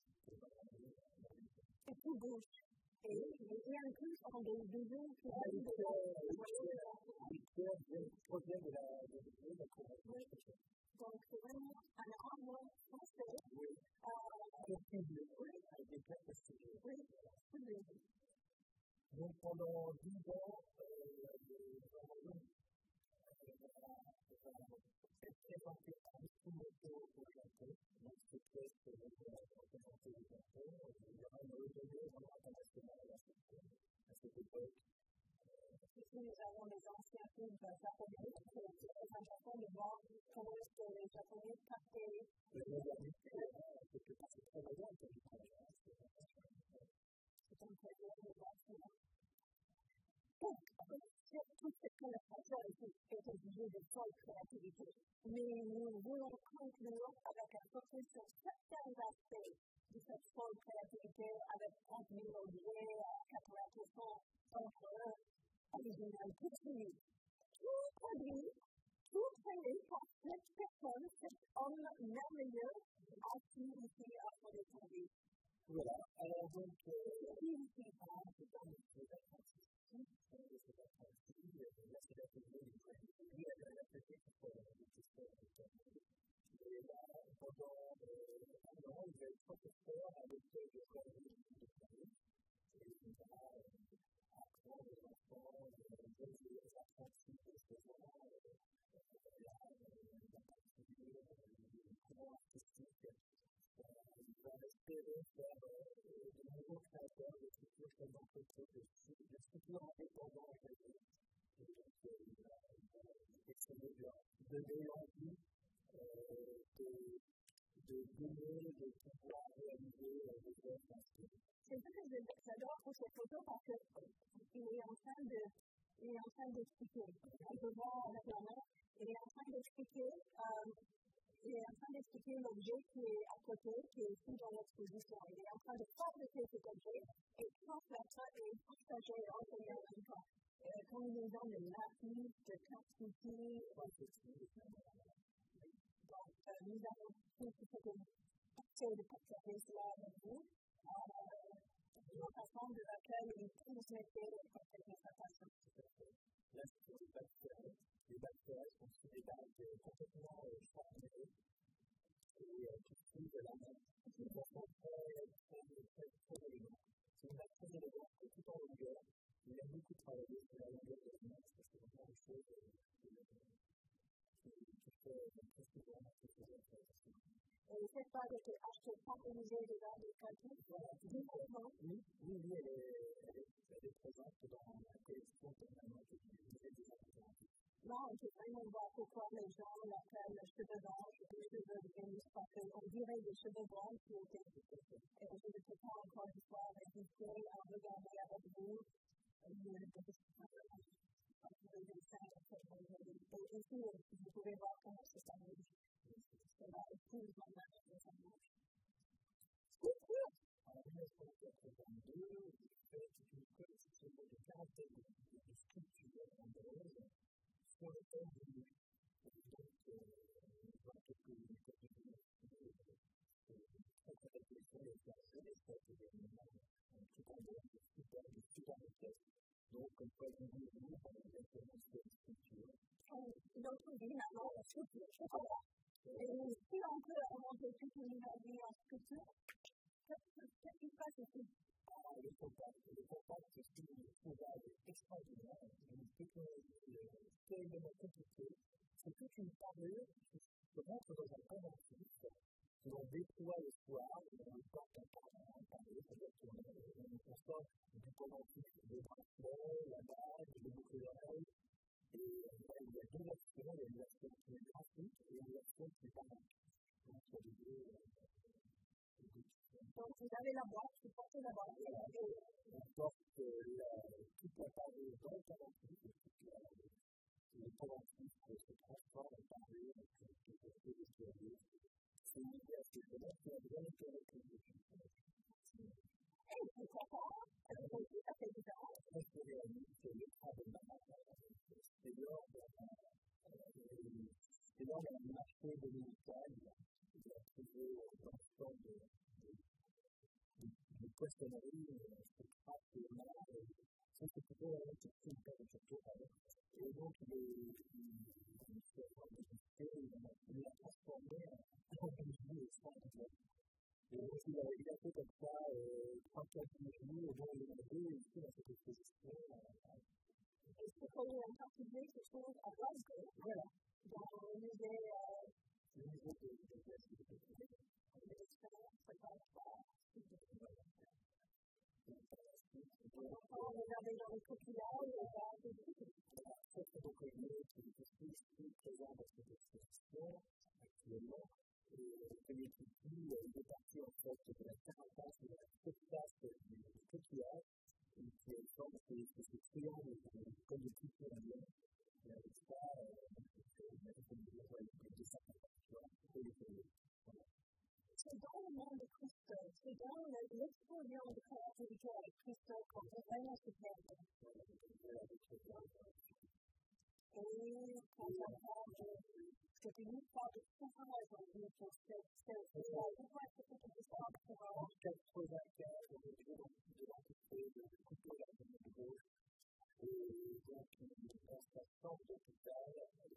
C'est tout bouge. Et il y a un plus en des deux qui a une projet de la oui. Donc, c'est vraiment un arbre français. Oui. Avec public. Oui. Avec des plaques prestigieuses. Oui, public. Donc, pendant dix ans, cette présenté un instrumental au Japon. Donc, cette pièce va représenter le Japon. Il y aura une renommée vraiment internationale à cette époque. Ici, nous avons des anciens films japonais. C'est très important de voir comment est-ce que les Japonais captaient la modernité. Quelque part, c'est très moderne comme du projet. C'est un projet de bâtiment. Donc, toute cette conversation est obligée de folle créativité. Mais nous voulons conclure avec un focus sur certains aspects de cette folle créativité avec trente mille objets à quatre-vingts pour cent d'entre eux original continu. Tout produit, tout créé par cette personne, cet homme merveilleux, assis ici à fond de son vie. Voilà, alors donc, qui ici en tout cas, nous sommes apprentis. C'est apprentis, là c'est l'atelier du produit, lui elle a l'atelier qui fait des questions de termes. Et là, pendant un an, il va être professeur à l'école de Corée de Paris. Et il va apprendre aux enfants, les apprentis de ce genre, la particulier, les courants artistiques. Il va espérer faire de nouveaux créateurs de futurs chefs d'entreprise, de futurs indépendants en fait. Et donc, il va essayer de donner l'envie de donner, de pouvoir réaliser des œuvres inspirées. C'est ça que j'adore pour cette photo parce qu'il est en train de, il est en train d'expliquer. On peut voir avec la main, il est en train d'expliquer, euh, il est en train d'expliquer l'objet qui est à côté, qui est ici dans l'exposition. Il est en train de fabriquer cet objet et transmettre et partager entre les en même temps. Euh, combinaison de lapis, de capsicum, donc euh, nous avons tout ce que essayé de partager cela avec vous. Euh, la façon de laquelle ils transmettaient cette présentation. Là, c'est les bacs ferrés. Les bacs ferrés sont sous des bacs complètement formés et qui suivent la main. C'est une façon très, très, très, très élégante. C'est une bac très élégante, tout en longueur. Il a beaucoup travaillé sur la longueur de la main, parce que c'est vraiment une chose qui fait très souvent, qui fait intéressant. Et Et cette page était achetée par le musée de l'art de Calvi. Complètement. Oui, oui, oui, elle est, elle est, elle est présente dans la collection permanente du musée des arts décoratifs. Là, on peut vraiment voir pourquoi les gens l'appellent cheveux blancs, des cheveux de Vénus, parce qu'on dirait des cheveux blancs qui étaient. Et je ne peux pas encore une fois résister à regarder avec vous. Et ici, vous pouvez voir comment ça s'amuse. C'est là, et tout le monde a ça marche. En dix-neuf cent quatre-vingt-deux, j'ai fait une collection de quarantaine de sculptures andalaises sur le thème du nuit. Donc, voilà quelques minutes de très très collection de quarantaine et ça, c'est un petit endroit de super, de super pièces. Donc, comme quoi, vous voulez vous, on a exactement cette sculpture. Donc, évidemment, la sculpture, je comprends. Et si on peut remonter toute l'univers en sculpture, qu'est-ce qui se passe ici? Le contact, le contact, c'est une trouvaille extraordinaire, une technologie terriblement compliquée. C'est toute une parure qui se montre dans un pendentif, que l'on déploie le soir, et on le porte en parure, c'est-à-dire qu'on consomme du pendentif, le bracelet, la bague, le boucle d'oreille. Et il y a deux versions, il y a une version qui est graphique et une version qui est parlante. Donc, il y a les deux. Donc, vous avez la boîte, vous portez la boîte. On porte toute la parure dans le pendentif, et le pendentif se transforme en parure avec des effets de curieux. C'est une idée assez bonne qui a bien été retenue. Et pourquoi pas? C'est tout à fait différent. C'est réaliste, c'est l'extraordinaire. C'est lors d'un marché dominical, il a trouvé l'ensemble de de poissonnerie, de crêpes, de mar, ça c'est plutôt la question de caricature. Et donc il s'est enregistré, il l'a transformé en bijoux extraordinaire. Et donc il a fait comme ça trois quatre bijoux, et donc il y en a deux ici dans cette exposition. Est-ce que vous avez en particulier quelque chose à Glasgow? Voilà. Dans le musée. Le musée de Glasgow. De l'expérience, c'est pas ça. Vous avez dans le coquillage, et là, c'est tout. C'est très reconnu qui est ici présent dans cette exposition actuellement. Et comme il dit, il est parti en fait de la carapace, de la surface du coquillage, et qui est une forme de ce triangle comme des petits pyramidales. Et avec ça, de ça, c'est dans le monde de Christophe, c'est dans l'explosion de créativité avec Christophe qu'on peut vraiment se perdre. Et quand on parle de c'est une histoire de courage en vie pour cette histoire. Pourquoi est-ce que c'est une histoire de courage? En quatre-vingt-quinze, on est dans l'identité de couteau à la main gauche. Et donc, dans sa chambre d'hôpital,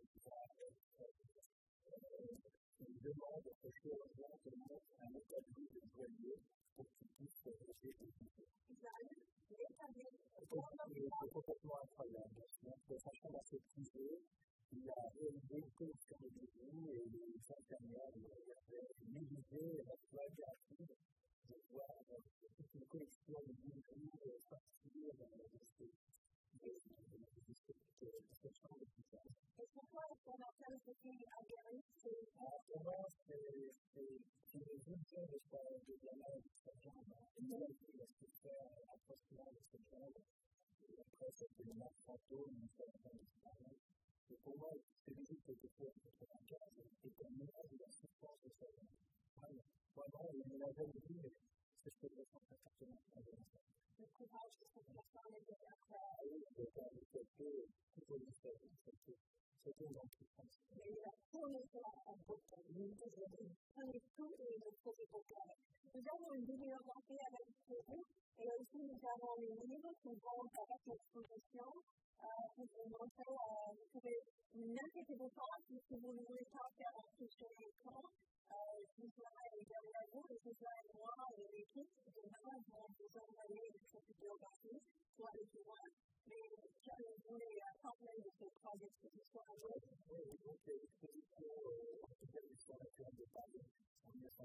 il demande au chirurgien de mettre un établi de joyeux pour qu'il puisse protéger les couteaux. L'établi c'est complètement incroyable. Donc, dans sa chambre assez privée, il a réalisé une collection de bijoux et les infirmières avaient négligé la foi gratuite de voir toute une collection de bijoux sortir de cette chambre d'hôpital. Et pourquoi est-ce qu'on appelle ce pays Algérie? Pour moi, c'est une vision de sa diamant de sa jambe. Il a su faire approximativement de cette jambe. Et après, c'était une marque fantôme, une seule jambe disparue. Et pour moi, c'est des choses qui étaient faites en quatre-vingt-quinze, c'est un mélange de la substance de sa jambe. Vraiment, il l'avait dit, mais c'est ce que je ressens très fortement. Le courage de cette personne est de faire. De faire des côtés plutôt différents. C'était une entreprise. Mais pour les faire en beauté, prenez tout et le faisez beauté. Nous avons une bibliographie avec vous, et aussi nous avons les livres qui vont avec l'exposition. Pour vous montrer, vous pouvez, n'inquiétez-vous pas, si vous ne voulez pas faire un fichier sur l'écran, Gisela est derrière vous, et Gisela et moi, et l'équipe, demain, vont vous envoyer cette bibliographie pour aller plus loin. Mais je voulais parler de ces trois expositions à vous. Oui, donc l'exposition en tout cas l'histoire naturelle de Paris en mille neuf cent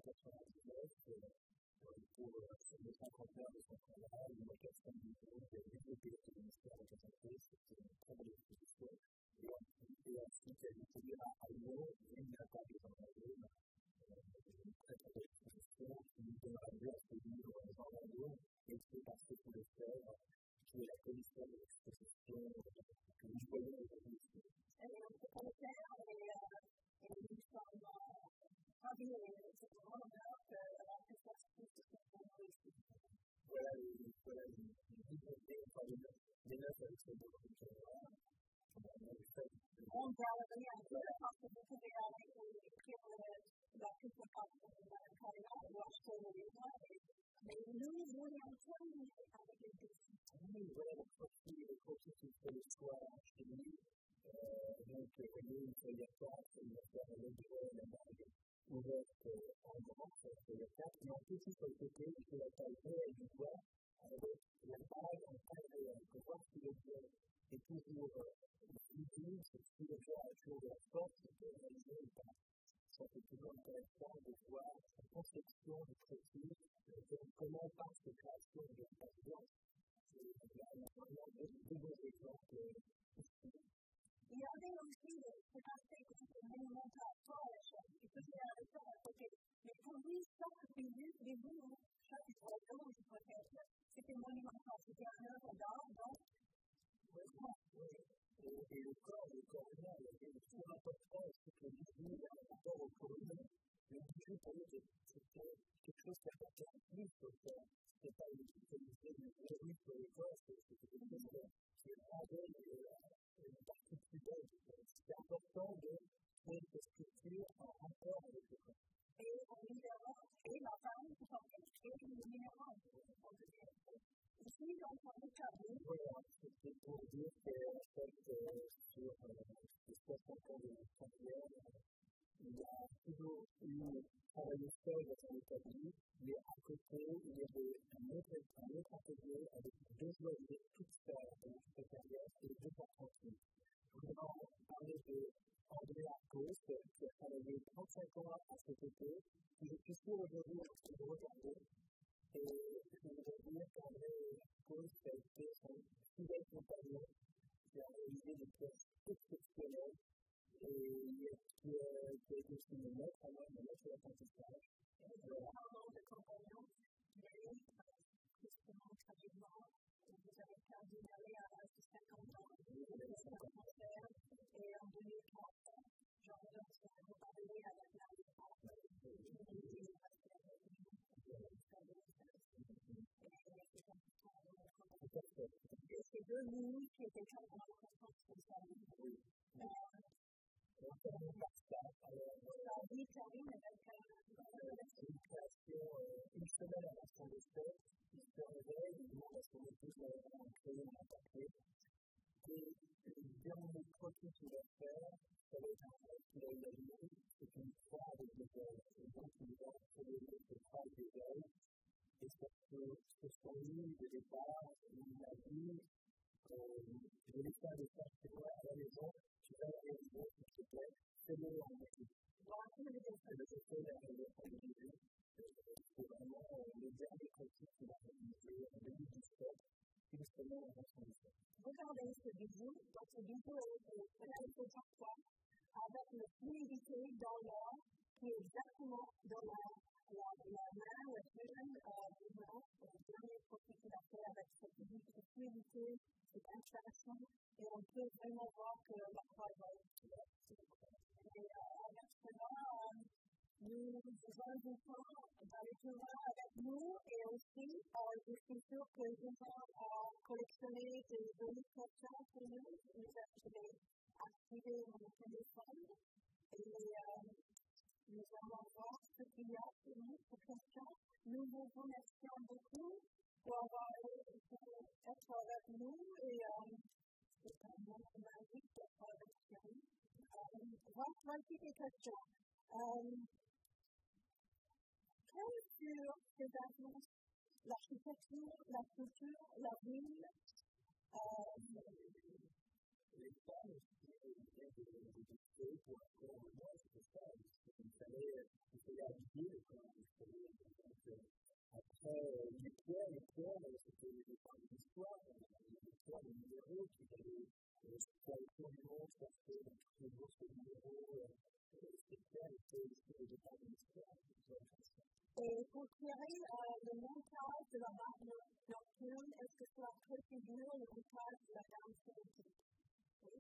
l'heure de son travail, une location de bureau, de développer le ministère de la Santé, c'était une très belle exposition. Et ensuite, elle est allée à Lyon, une de la part des envoyés, une très très belle exposition qui nous donnera lieu à ce livre Jean Lalleux, et c'est parce que pour le faire, qui est la commission de l'exposition que nous voyons aujourd'hui. Et on peut pas le faire, et nous sommes ravis, et c'est un grand honneur que la présence de ce qu'on ici. Voilà les difficultés, enfin les notes avec ce beau truc-là. On va revenir un peu parce que vous pouvez aller écrire la publication de la carrière ou acheter le livre. Mais nous voulions terminer avec les défis. Oui, voilà le profil, le profil qui fait le choix chez lui. Donc, vous voyez, une feuille à quatre, il va faire le bureau, la bague ouverte en grand, cette feuille à quatre. Mais en petit sur le côté, il fait la taille réelle du doigt avec la bague en taille réelle. Pour voir si le doigt est toujours visible, si le doigt a toujours de la force, il peut réaliser ou pas. Ça fait toujours intéressant de voir la conception du profil, comment par ces créations de patience. Il y a vraiment deux bons exemples ici. Il y avait aussi cet aspect que c'était monumental, pas à la chaîne. Il faisait la réforme à côté. Mais pour lui, chaque minute, les jours, chaque royaume, je préfère, c'était monumental. C'était un œuvre d'art, donc, vraiment. Et le corps, le corps humain, il y avait une très importance, c'est que le bijou, par rapport au corps humain, le bijou, pour lui, c'était quelque chose qui apportait en plus au corps. Ce n'était pas une qualité de verrue sur le corps, c'était quelque chose qui rendait une partie plus belle. C'était important de créer cette structure en rapport avec le corps. Et en libérant, et la femme, tout en fait, et le minéraux. Ici, dans le tableau. Voilà, c'était pour dire qu'en fait, sur les soixante ans de notre carrière, il y a toujours eu travaillé seul dans son établi, mais à côté, il y avait un autre, un autre atelier avec deux joailliers toutes seules dans toute sa carrière et deux apprentis. Je voudrais parler de André Arcos, qui a travaillé trente-cinq ans à cet été, qui je suis sûr aujourd'hui en train de regarder. Et je voudrais dire qu'André Arcos a été son fidèle compagnon, qui a réalisé des pièces exceptionnelles et qui a été aussi mon maître, alors mon maître d'apprentissage. Voilà. Parlant de compagnon, mais justement, tragiquement, vous avez perdu Marie à l'âge de cinquante ans, et en deux mille quatre, Jean-Baptiste s'est reparlé avec la et ces deux minutes qui étaient très importantes pour ça. Oui. On termine par ça. Alors, ça dit Karine avec une création, une semaine à la fin des fêtes, il se réveille, il demande à son épouse d'avoir un crayon à papier. Et le dernier croquis qu'il va faire, ça va être un rêve qu'il a imaginé, c'est une croix avec des ailes. Et donc, il va trouver cette croix avec des ailes. Et ça se sont mis de départ, il a dit, je vais faire des tâches chez moi à la maison, tu vas la réaliser, s'il te plaît, fais-le en équipe. Et le fait de réaliser en équipe, c'est vraiment le dernier croquis qu'il a réalisé en deux mille dix-sept, une semaine avant son décès. Regardez ce bijou, donc ce bijou est fait au Japon, avec une fluidité dans l'air qui est exactement dans la la main, la deuxième mouvement, le dernier croquis qu'il a fait avec cette fluidité, cette inspiration, et on peut vraiment voir que la croix va être là. Et avec cela, nous vous invitons d'aller plus loin avec nous, et aussi, je suis sûre que vous allez collectionner des jolies questions pour nous. Je vais activer mon téléphone, et nous allons voir ce qu'il y a pour nous, ces questions. Nous vous remercions beaucoup pour avoir être avec nous, et c'est un moment magique d'être avec Thierry. Voici des questions. Quelles furent ces influences? L'architecture, la culture, la ville? Les femmes aussi étaient des pour un corps en moi, c'était ça. Il fallait habiller le corps, il fallait Après, euh, les pierres, les pierres, euh, c'était des parts de l'histoire, les pierres, les minéraux qui allaient faire le tour du monde, chercher dans tous les autres minéraux, ces pierres étaient aussi des départs de l'histoire. Et pour tirer euh, le montage de la barre nocturne, est-ce que cela préfigure le montage de la gamme phonétique? Oui.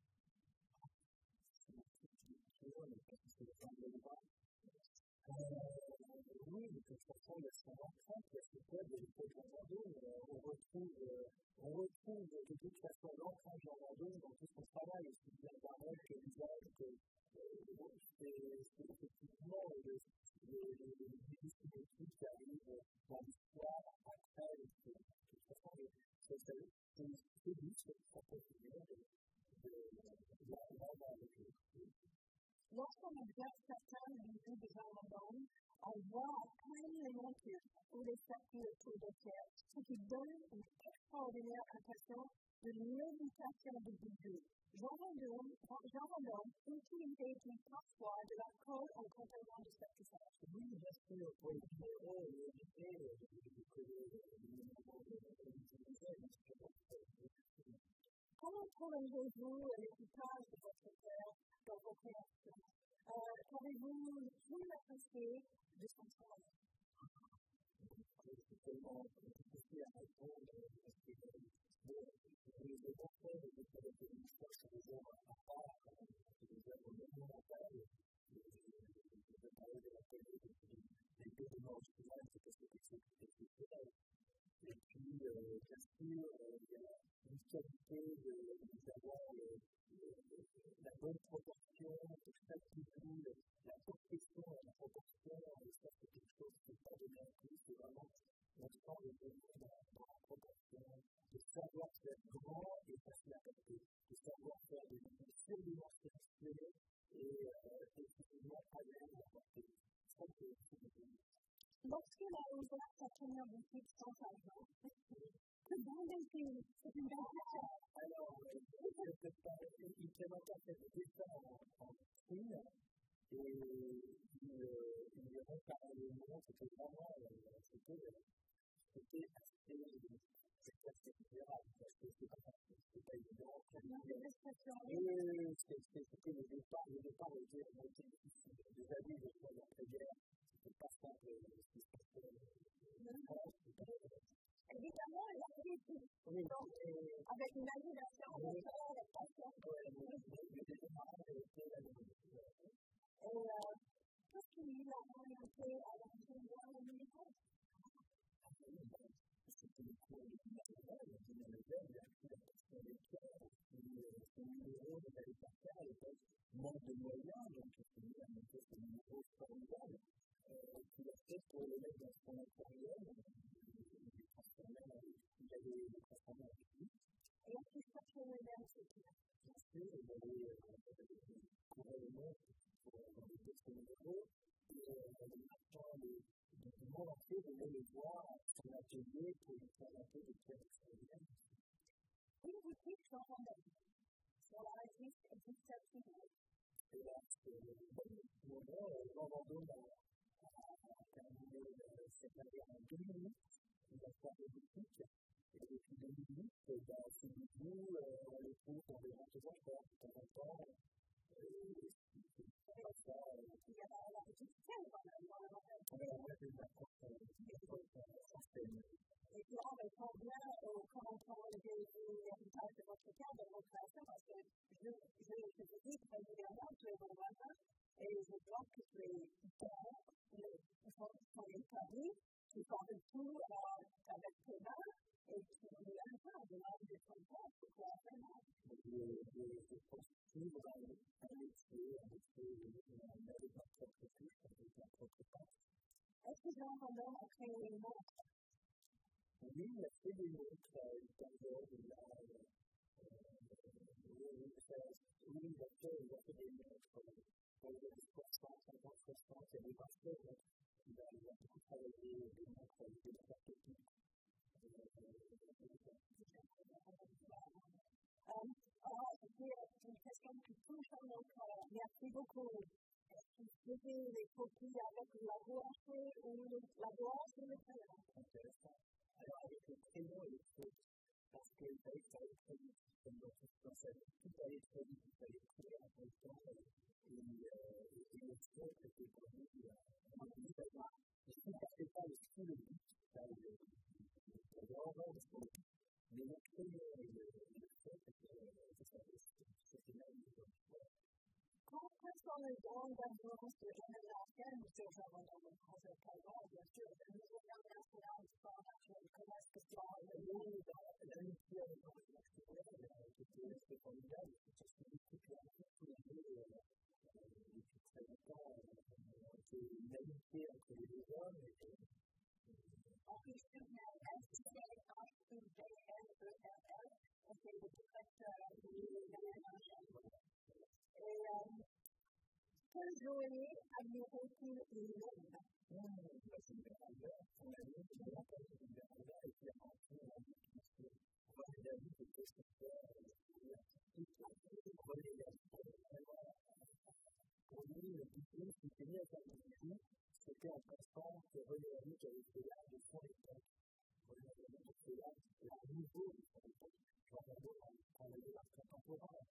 Oui, de toute façon, il y a son empreinte, il y a ce code, il y a le code Jean-Vendôme. On retrouve, on retrouve de toute façon l'empreinte Jean-Vendôme dans tout son travail, aussi bien Barret que l'usage, que c'est effectivement les dispositifs qui arrivent dans l'histoire après. De toute façon, c'est juste ça peut venir de la base avec eux. Lorsqu'on observe certains bijoux de Jean-Vendôme, on voit plein les montures ou les statues autour de terre, ce qui donne une extraordinaire impression de lévitation de bijoux. Jean-Vendôme, Jean-Vendôme utilisait-il parfois de la colle en complément de cette usage? Oui, bien sûr, pour les minéraux, il éviter de coller les minéraux de l'utilisation. Comment trouvez-vous l'équipage de votre père dans vos créations? Euh, Qu'avez-vous tout apprécié de son travail? C'est tellement difficile à répondre parce que les enfants de notre ministère sont des œuvres à part, c'est des œuvres monumentales. Je vais parler de la télé, des deux de Maurice Poulain, c'est parce que c'est exceptionnel. Et puis, euh, bien sûr, euh, il y a une qualité d'avoir la bonne proportion de chaque bijoux, la perfection et la proportion, et ça c'est quelque chose qui n'est pas donné à tous, c'est vraiment l'ensemble de donner dans la proportion, de savoir faire grand et facile à capter, de savoir faire des bijoux surdimensionnés et effectivement agréables à porter. Ça c'est difficile. Lorsqu'il a ouvert sa première boutique sans argent, que vendait-il? C'est une belle question. Alors, il présenta cette dessin en Chine et il lui reparlait le nom, c'était vraiment, c'était assez, c'était assez considérable, parce que c'était pas facile, c'était pas évident. C'était le départ, le départ était difficile. Les années de l'après-guerre, c'était pas simple, ce qui se passait en France, c'était pas simple. Évidemment, il a fait tout. Oui. Donc, euh, avec une imagination, oui. Avec passion. Oui, oui, oui. Et euh, qu'est-ce qui l'a orienté à l'enseignement au niveau? C'était le cours de matériel, de matériel, il a appris la question des pierres, son numéro ne valait pas faire à l'époque, manque de moyens, donc il s'est mis à monter ce numéro formidable, qu'il a fait pour le mettre dans son aquarium. Il y avait des transformés avec lui. Et est-ce qu'il cherchait le même soutien? Bien sûr, il y avait courir le monde pour les textes numéros. Et maintenant, le monde entier venait le voir à son atelier pour lui présenter des pierres extraordinaires. Une boutique sans rendez-vous. Sur la résiste existe toujours. Et là, c'est le moment, Jean-Vendôme a terminé cette année en deux minutes. Il va faire des boutiques, et depuis deux mille huit, ces bijoux, on les trouve dans des ventes aux enchères. De temps en temps, c'est pas ça. Il y a la boutique tienne, quand même, dans le monde. On a fait de la certaine. Et puis, on répond bien aux commentaires l'héritage de votre père, de votre création, parce que je vous dis régulièrement, tu es mon voisin, et je vois que tu es bon, sont établis, qui parlent tout avec tes mains, et qui incarnent de l'âme de ton père, c'est quoi vraiment? Je pense suivre un métier, un métier avec ma propre touche, avec ma propre patte. Est-ce que Jean-Vendôme a créé une montre? Oui, il a fait des montres à une période où il a oui, il a fait des montres dans les années soixante, cinquante, soixante, il y avait pas fait, il a beaucoup travaillé des montres avec des prototypes. Alors, c'est une question qui touche à notre cœur. Merci beaucoup. faisait les copies avec la gouache ou la gouache ou le crayon. Intéressant. Alors, avec le crayon et le feu, parce qu'il fallait que ça aille très vite, comme dans tout dans sa vie, tout allait très vite, il fallait courir en même temps, et, euh, et, et le feu, c'était pour nous un développement. Et si on ne passait pas le feu, le but, ça allait vraiment de feu. Mais le crayon et le feu, c'était merveilleux. Quelles sont les grandes influences de l'américaine sur le français calvaire, bien sûr, le nouveau international sport naturel, comment est-ce que ça a évolué dans l'amitié avec l'extérieur, qui était formidable, c'est ce que toute la vie, depuis très longtemps, c'est une amitié entre les deux hommes. Henri Stubner, S T H U B N E R L, c'est le directeur de l'américaine. Et quel joaillier admirez-vous lui-même? C'est une grandeur, on a dit, c'est la peine d'une grandeur, et puis avant tout, on a dit que pour la vie de tout ce faire, toute la relégation, pour lui, le but, c'était mieux à faire du coup, c'était en pensant que René avait fait l'art de son époque. René avait fait l'art, c'était un nouveau de son époque. Genre, on avait l'art contemporain.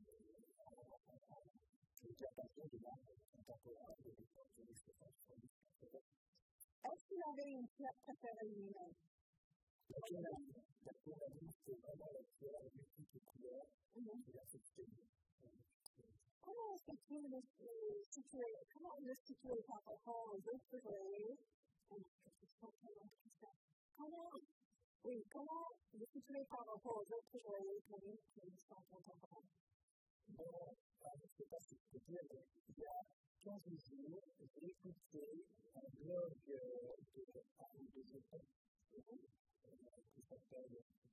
C'est la passion de l'art contemporain de l'époque de soixante-dix. Est-ce qu'il avait une pierre préférée lui-même? La tournaline. La tournaline, c'est vraiment la pierre avec toutes les couleurs. C'est la septième. Comment est-ce que tu le situes, comment le situer par rapport aux autres joailliers? Comment, oui, comment le situer par rapport aux autres joailliers connus qui sont contemporains? Bon, je ne sais pas si je peux dire, mais il y a quinze jours, j'ai écouté un blog de Paris de Jeton, qui s'appelle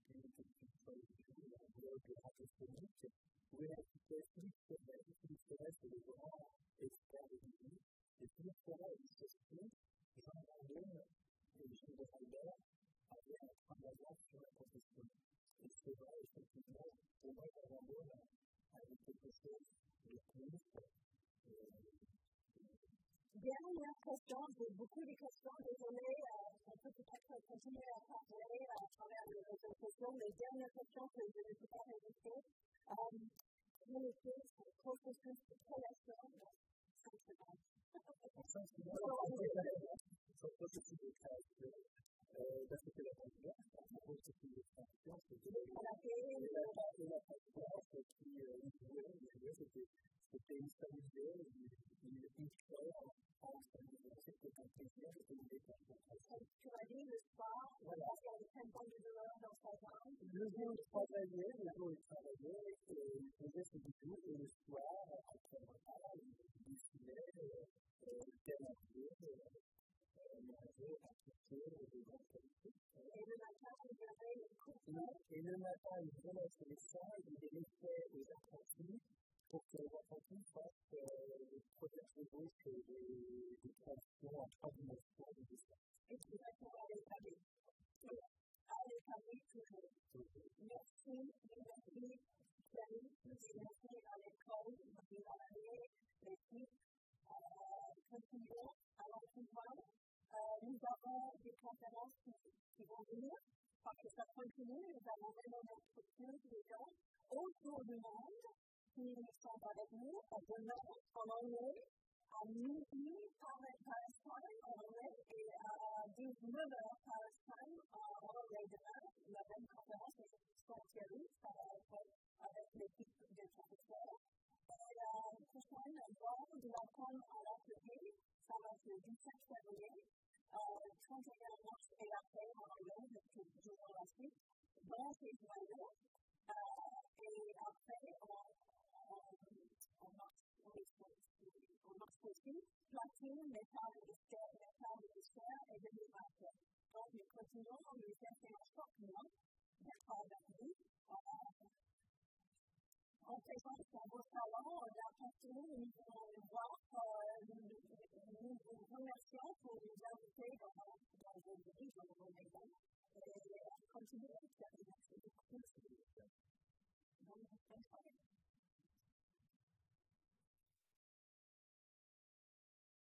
un blog radiophonique, où il a cité Philippe Ferret. Philippe Ferret, c'est le grand expert de musique. Et Philippe Ferret a dit ceci: Jean Vendôme et Gilles de Albert avaient un travail sur la profession. Et c'est vrai, effectivement, pour moi, Jean Vendôme avec quelque chose de plus. Dernière question, j'ai beaucoup de questions, désolé, euh, on peut peut-être continuer à parler à travers les réseaux sociaux, mais dernière question que je ne peux pas résister. Euh, quel était ce processus de création de cinq secondes? cinq secondes, son processus de création, parce que c'est la première, son processus de création, c'était la patience qui jouait, c'était une s'amuser, une histoire en s'amusant, c'était un plaisir, c'était une découverte. Tu as dit le sport, voilà, il y a des cinquante de dollars dans sa jambe. Le jour où il travaillait, le jour où il travaillait, il faisait ses bijoux, et le soir, après le repas, il dessinait, il canardait, manger, appliquer des grandes qualités. Et le matin, il y avait le coup de main. Et le matin, il relaissait ça, il les laissait aux apprentis pour que les apprentis fassent les premières ébauches des créations en trois dimensions de dessin. Et tu vas pouvoir les taper. À les taper toujours. Merci, merci, Thierry, merci à l'école, merci à l'équipe. Continuons à l'entraînement. Nous avons des conférences qui, qui vont venir, parce que ça continue. Nous avons vraiment notre plus de gens autour du monde qui sont avec nous demain en anglais, à midi par Palestine en anglais et à dix-neuf heures Palestine en anglais demain. La même conférence est sur Thierry, ça va être avec l'équipe des professeurs. Et la prochaine voie de la com à l'atelier, ça va être le dix-sept février. trente et un mars et après en anglais, toujours dans la suite, dans ces joyaux. Et après, en mars aussi, platine, métal de fer, métal de fer et demi-matière. Donc, nous continuons, nous essayons chaque mois d'être avec vous. En présence dans vos salons, la continue, nous allons voir, nous vous remercions.